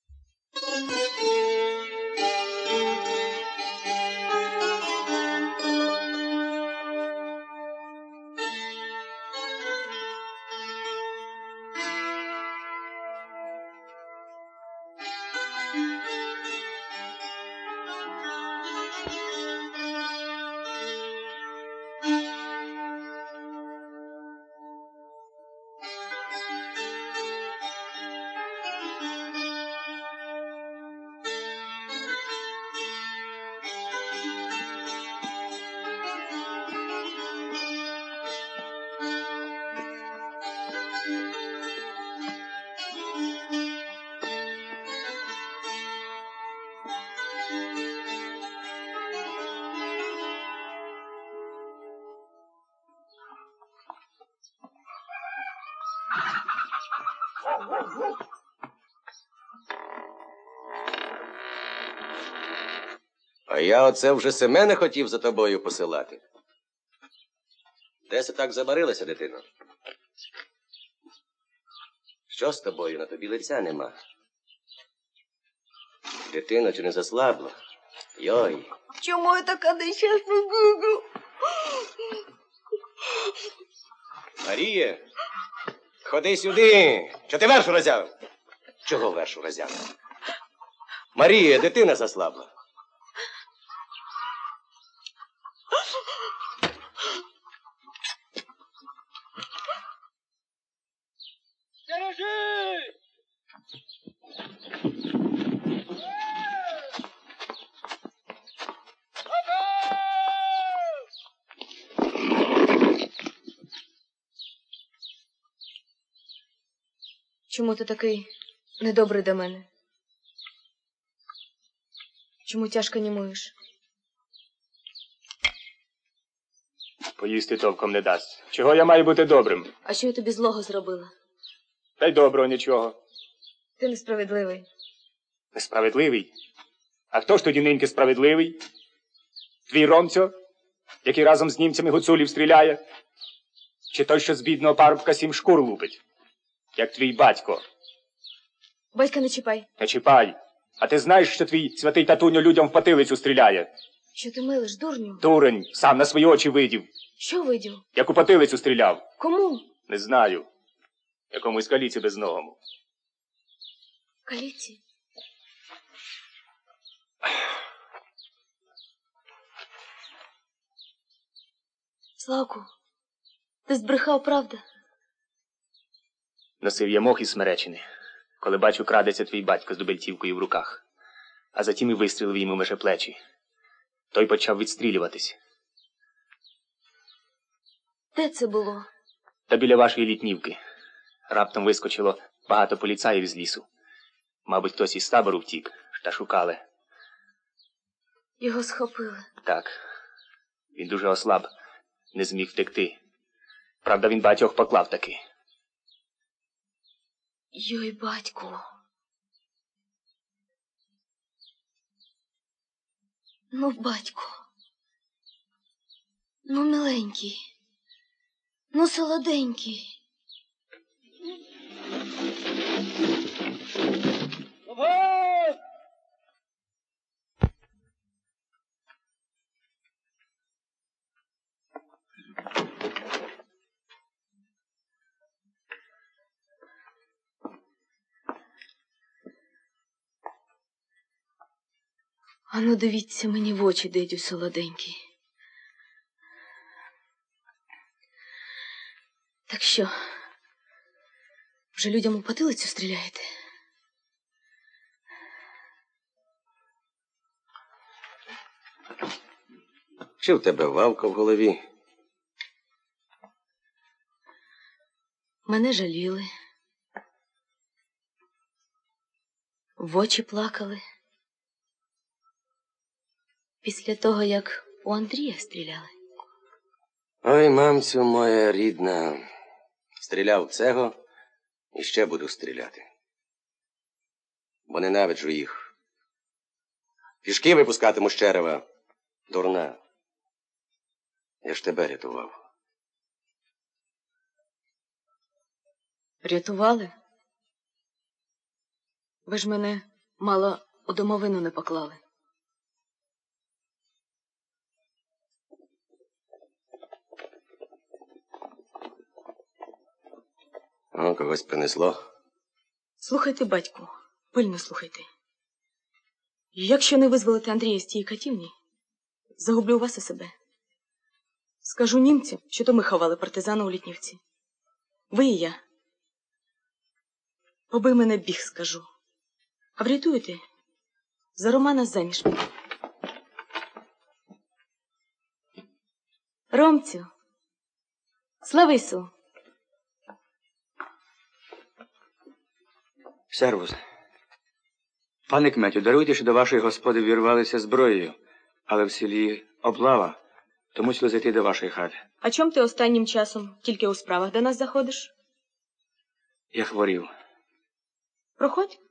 S2: А я оце вже Семена хотів за тобою посилати. Де се так забарилася, дитино? Що з тобою? На тобі лиця нема. Дитино, чи не заслабло? Йой.
S4: Чому я така нещасна, Гугу?
S2: Маріє, ходи сюди. Що ти вершу роззяв? Чого вершу роззяв? Маріє, дитина заслабла.
S4: Чому ти такий недобрий до мене? Чому тяжко німуєш?
S8: Поїсти толком не дасть. Чого я маю бути добрим?
S4: А що я тобі злого зробила?
S8: Та й доброго нічого.
S4: Ти несправедливий.
S8: Несправедливий? А хто ж тоді ниньки справедливий? Твій Ромцьо, який разом з німцями гуцулів стріляє? Чи той, що з бідного парубка сім шкур лупить? Як твій батько.
S4: Батька не чіпай.
S8: Не чіпай. А ти знаєш, що твій святий татуньо людям в потилицю стріляє?
S4: Що ти милиш, дурню?
S8: Дурень, сам на свої очі видів.
S4: Що видів?
S8: Як у потилицю стріляв.
S4: Кому?
S8: Не знаю. Якомусь каліці безногому.
S4: Каліці? Славку, ти збрехав, правда?
S8: Носив я мох із Смеречини, коли бачу, крадеться твій батько з дубельцівкою в руках. А затім і вистрілив йому меже плечі. Той почав відстрілюватись.
S4: Де це було?
S8: Та біля вашої літнівки. Раптом вискочило багато поліцаїв з лісу. Мабуть, хтось із табору втік, та шукали.
S4: Його схопили.
S8: Так. Він дуже ослаб, не зміг втекти. Правда, він багатьох поклав таки.
S4: Йой, батьку. Ну, батько. Ну, миленький. Ну, солоденький. Ану, дивіться мені в очі, дидю солоденький. Так що, вже людям у потилицю стріляєте?
S2: Чи в тебе вавка в голові?
S4: Мене жаліли. В очі плакали. Після того, як у Андрія стріляли.
S2: Ой, мамцю моя рідна. Стріляв цего і ще буду стріляти. Бо ненавиджу їх. Пішки випускатиму з черева. Дурна. Я ж тебе рятував.
S4: Рятували? Ви ж мене мало у домовину не поклали.
S2: О, когось принесло.
S4: Слухайте, батьку, пильно слухайте. Якщо не визволите Андрія з тієї катівні, загублю вас і себе. Скажу німцям, що то ми ховали партизана у Літнівці. Ви і я. Побий мене біг, скажу. А врятуєте? За Романа заміж. Ромцю, Славису.
S12: Сервус. Пане кметю, даруйте, що до вашої господи вірвалися зброєю, але в селі облава, то мусили зайти до вашої хати.
S4: А чом ти останнім часом тільки у справах до нас заходиш?
S12: Я хворів.
S4: Проходь.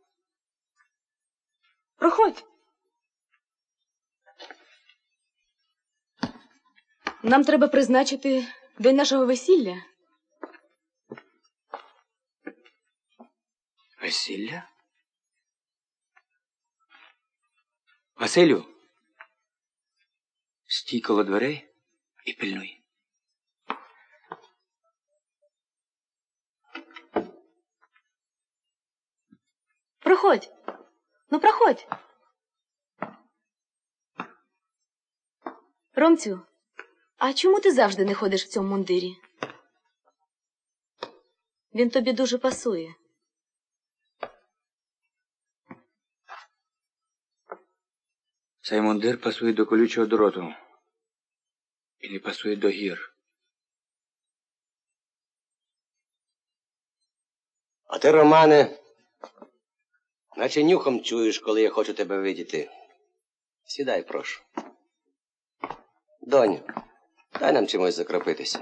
S4: Проходь. Нам треба призначити день нашого весілля.
S12: Весілля? Василю, стій коло дверей і пильнуй.
S4: Проходь. Ну, проходь. Ромцю, а чому ти завжди не ходиш в цьому мундирі? Він тобі дуже пасує.
S12: Цей мундир пасує до колючого дроту. І не пасує до гір.
S2: А ти, Романе, наче нюхом чуєш, коли я хочу тебе видіти. Сідай, прошу. Доню, дай нам чимось закропитися.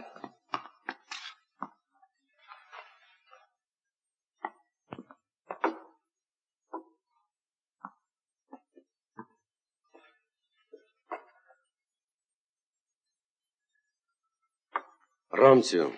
S2: Ромцю,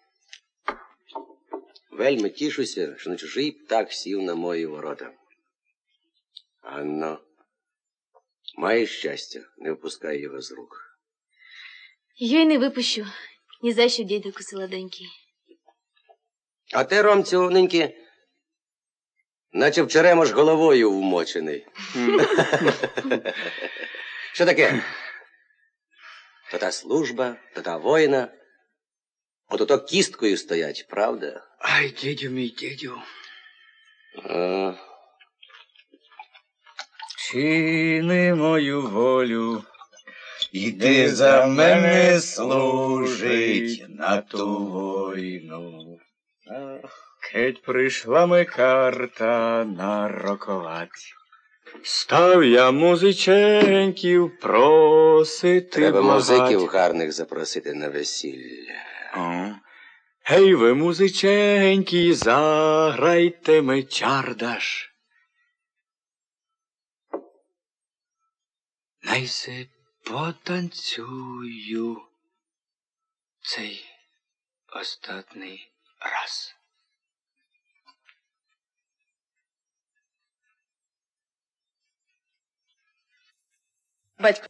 S2: вельми тішуся, що не чужий птах сів на мої ворота. Анно, Маєш щастя, не впускай його з рук.
S4: Я й не випущу. Ні за що, дідику солоденький.
S2: А ти, Ромцю, неньки, наче в черемош головою вмочений. Що таке? То та служба, то та воїна. От ото кісткою стоять, правда?
S12: Ай, дідю мій, дідю.
S2: А...
S12: Чини мою волю, і ти за мене служить на ту війну. Кеть прийшла ми карта нарокувати. Став я музиченьків просити.
S2: Треба
S12: благать.
S2: музиків гарних запросити на весілля.
S12: О. Гей, ви, музиченькі, заграйте ми чардаш. Найсе потанцюю цей остатній раз.
S4: Батько,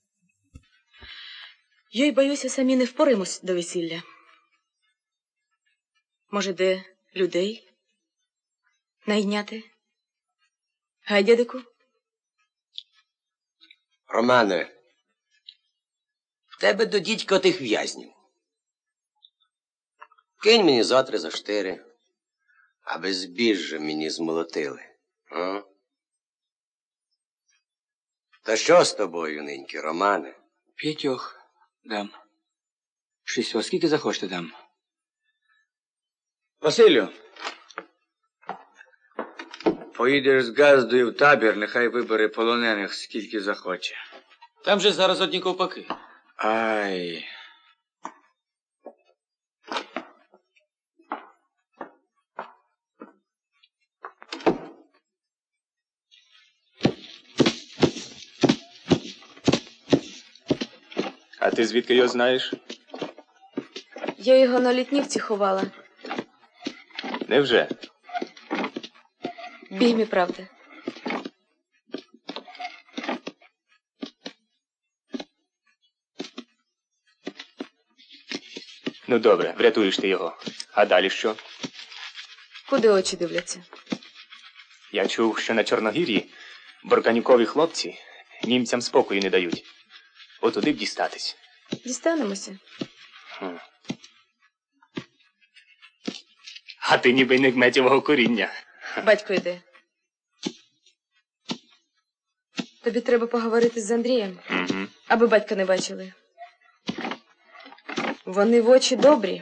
S4: я й боюся, самі не впоримось до весілля. Може, де людей найняти? Гай, дядику?
S2: Романе, в тебе до дідька тих в'язнів. Кинь мені зо три, за штири, аби збіжжя мені змолотили. А? Та що з тобою, неньки, Романе?
S12: П'ятьох дам. Шістьох, скільки захочете дам. Василю, поїдеш з Газдою в табір, нехай вибере полонених, скільки захоче.
S5: Там же зараз одні ковпаки.
S12: Ай.
S8: А ти звідки його знаєш?
S4: Я його на літнівці ховала.
S8: Невже?
S4: Бігмі, правда.
S8: Ну добре, врятуєш ти його. А далі що?
S4: Куди очі дивляться?
S8: Я чув, що на Чорногір'ї борканюкові хлопці німцям спокою не дають. Отуди б дістатись.
S4: Дістанемося.
S8: Хм. А ти ніби не кметівого коріння.
S4: Батько йде. Тобі треба поговорити з Андрієм,
S8: Угу.
S4: аби батька не бачили. Вони в очі добрі.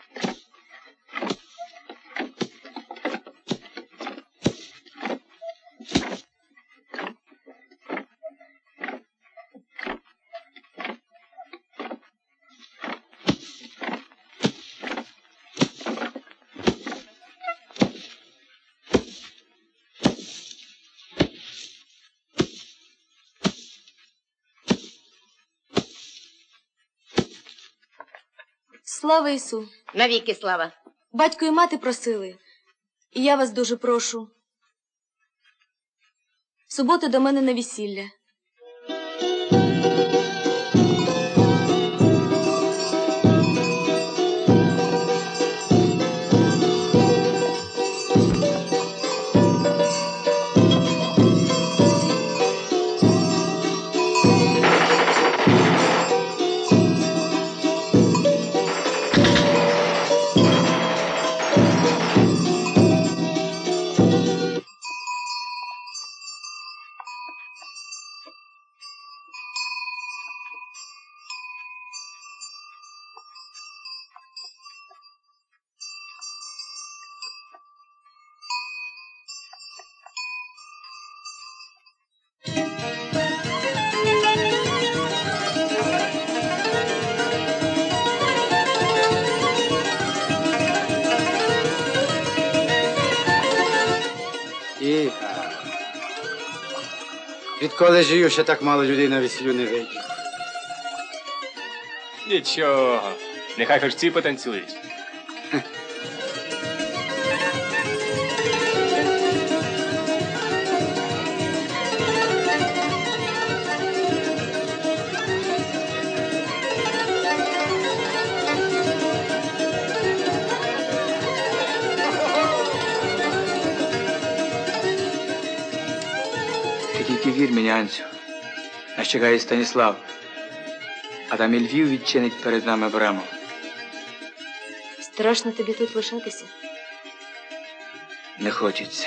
S4: Слава Ісу!
S3: Навіки слава!
S4: Батько і мати просили. І я вас дуже прошу. В суботу до мене на весілля.
S12: Тихо. Відколи жию, ще так мало людей на весіллю не вийде.
S8: Нічого. Нехай хоч ці потанцюють.
S12: Слов'янцю. Нас чекає Станіслав. А там і Львів відчинить перед нами браму.
S4: Страшно тобі тут лишатися?
S12: Не хочеться.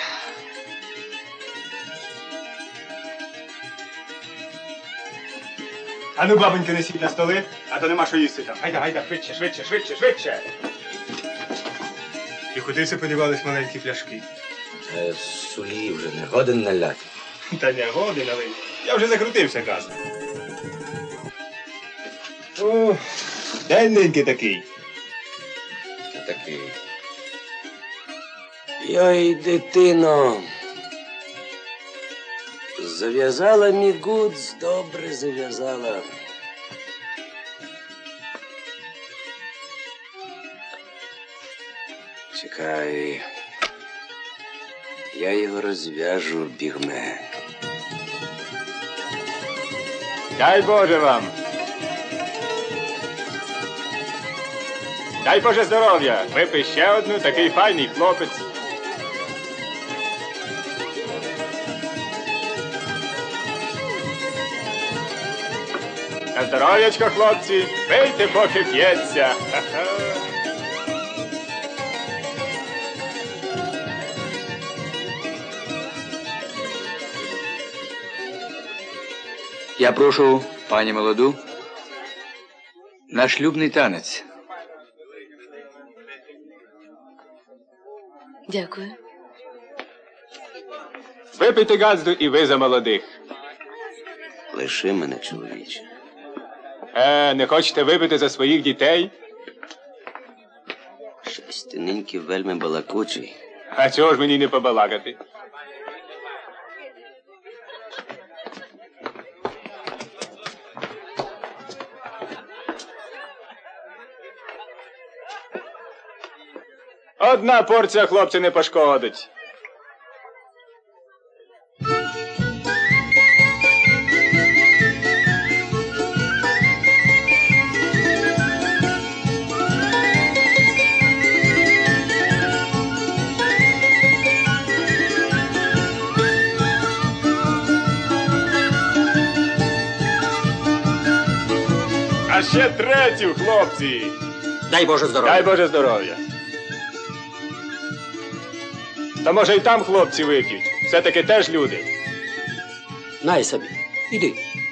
S8: А ну, бабоньки, несіть на столи, а то нема що їсти там. Гайда, гайда, швидше, швидше, швидше, швидше. І куди це подівались маленькі пляшки?
S2: Е, Сулі вже не годен наляти.
S8: Та не годин, але я вже закрутився, казно. О, денненький такий.
S2: Такий. Йой, дитино. Зав'язала мій гудз, добре зав'язала. Чекай. Я його розв'яжу, бігме.
S8: Дай Боже вам. Дай Боже здоров'я. Випий ще одну, такий файний хлопець. На здоров'ячко, хлопці, пийте, поки п'ється.
S12: Я прошу пані молоду на шлюбний танець.
S4: Дякую.
S8: Випийте газду і ви за молодих.
S2: Лиши мене, чоловіче.
S8: Е, не хочете випити за своїх дітей?
S2: Щось ти ниньки вельми балакучий.
S8: А чого ж мені не побалакати? Одна порція хлопця не пошкодить. А ще третю, хлопці.
S2: Дай Боже здоров'я.
S8: Дай Боже здоров'я. Та може й там хлопці вип'ють. Все-таки теж люди.
S2: Най собі. Іди.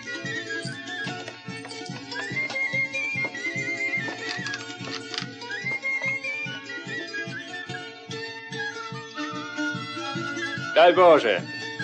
S8: Дай Боже.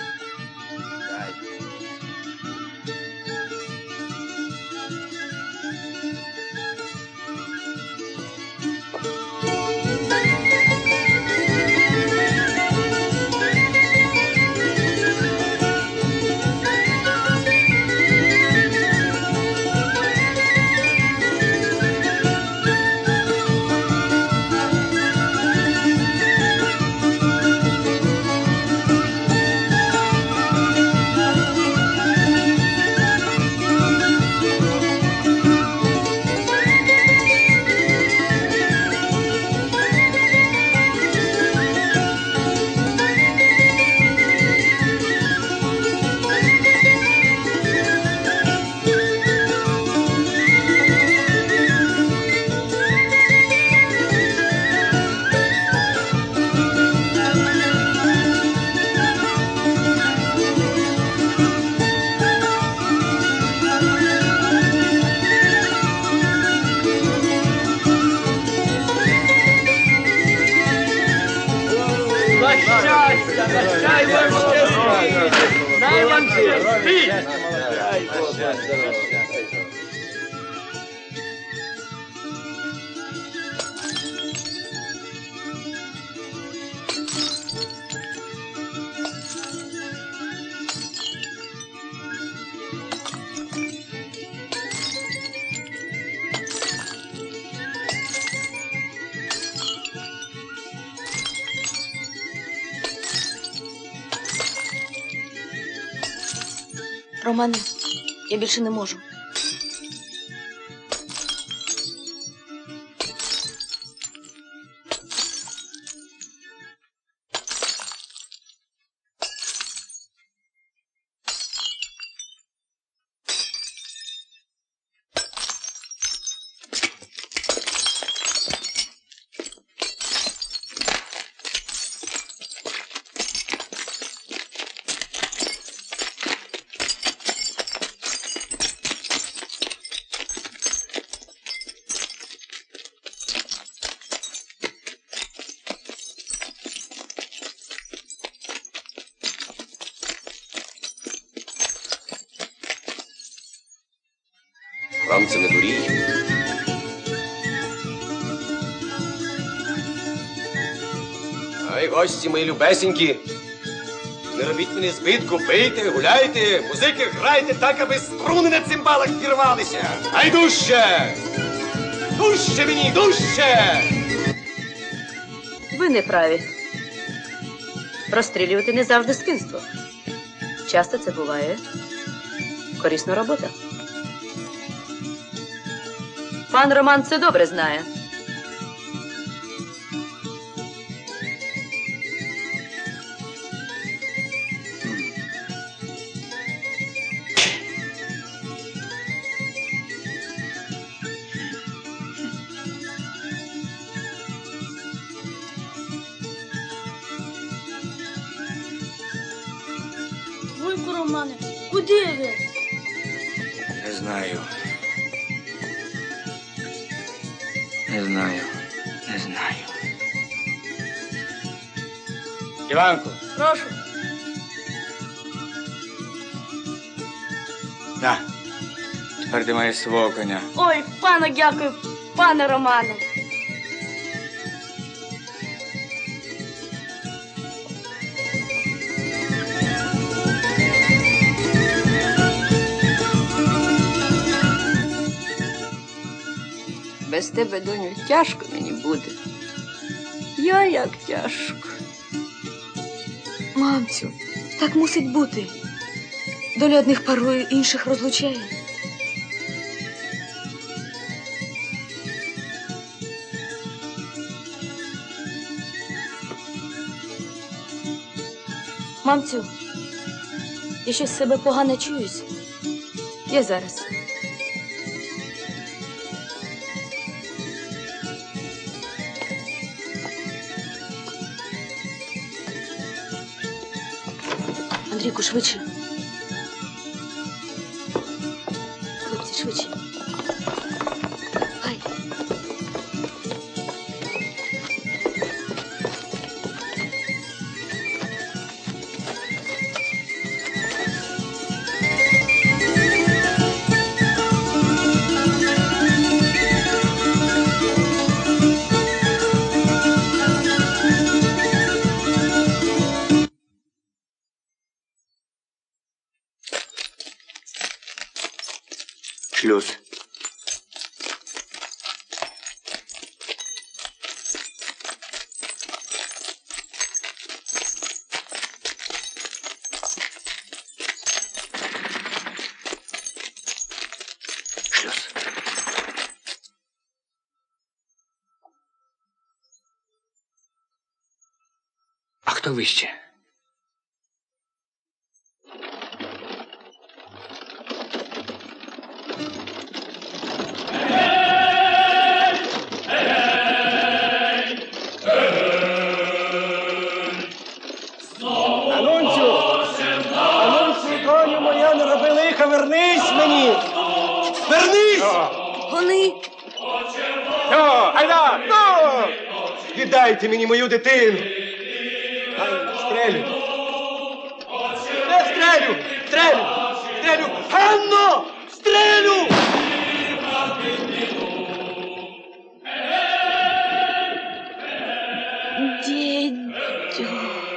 S4: Романе, я більше не можу.
S2: Ромцю, не дурій. Ай, гості мої любесенькі, не робіть мені збитку, пийте, гуляйте, музики грайте так, аби струни на цимбалах пірвалися. Ай, дужче! Дужче мені, дужче!
S16: Ви не праві. Розстрілювати не завжди свинство. Часто це буває корисна робота. Пан Роман це добре знає.
S17: Вуйку Романе, куди ви?
S12: Не знаю. Не знаю. Не знаю. Іванко.
S17: Прошу.
S12: На. Тепер ти маєш свого коня.
S17: Ой, пане, дякую, пане Романе.
S6: Без тебе, доню, тяжко мені буде. Я як тяжко.
S4: Мамцю, так мусить бути. Доля одних парує, інших розлучає. Мамцю, я щось себе погано чуюсь. Я зараз. Андрійку, швидше. Хлопці, швидше. Гай.
S12: Шлюз. Шлюз. А хто вище?
S1: Вернись мені! Вернись!
S4: Гони!
S1: О, айда! Ну! Віддайте мені мою дитину! Ай, стрелю! Не стрелю! Стрелю! Стрелю! Ганно! Стрелю!
S4: Дідьо!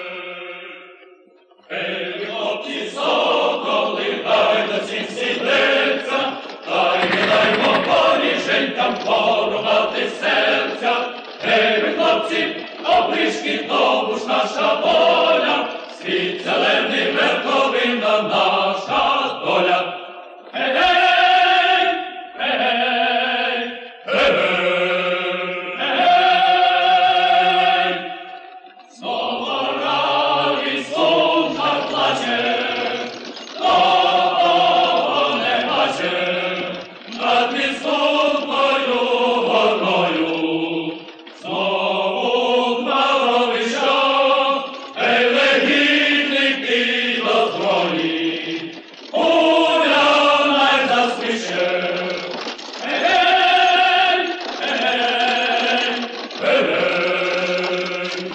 S18: Порвати серця, гей, ви, хлопці, облишки, то ж наша воля, світ зелений, верховина, наша доля. Гей, гей, гей, гей, знову радість сумна плаче, того не баче, над підступною горою, знову кладовища, ей, легітник ти до зброї, куля най засвище. Ей, ей, ей,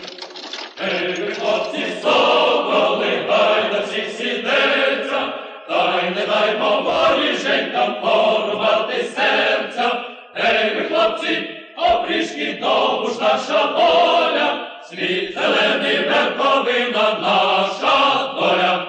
S18: ей, ви, хлопці, соколи, гайда всіх сідеться, та й не даймо воріженькам порвати серця. Ей, ви, хлопці, опришки, довго ж наша воля, світ зелений, верховина наша доля.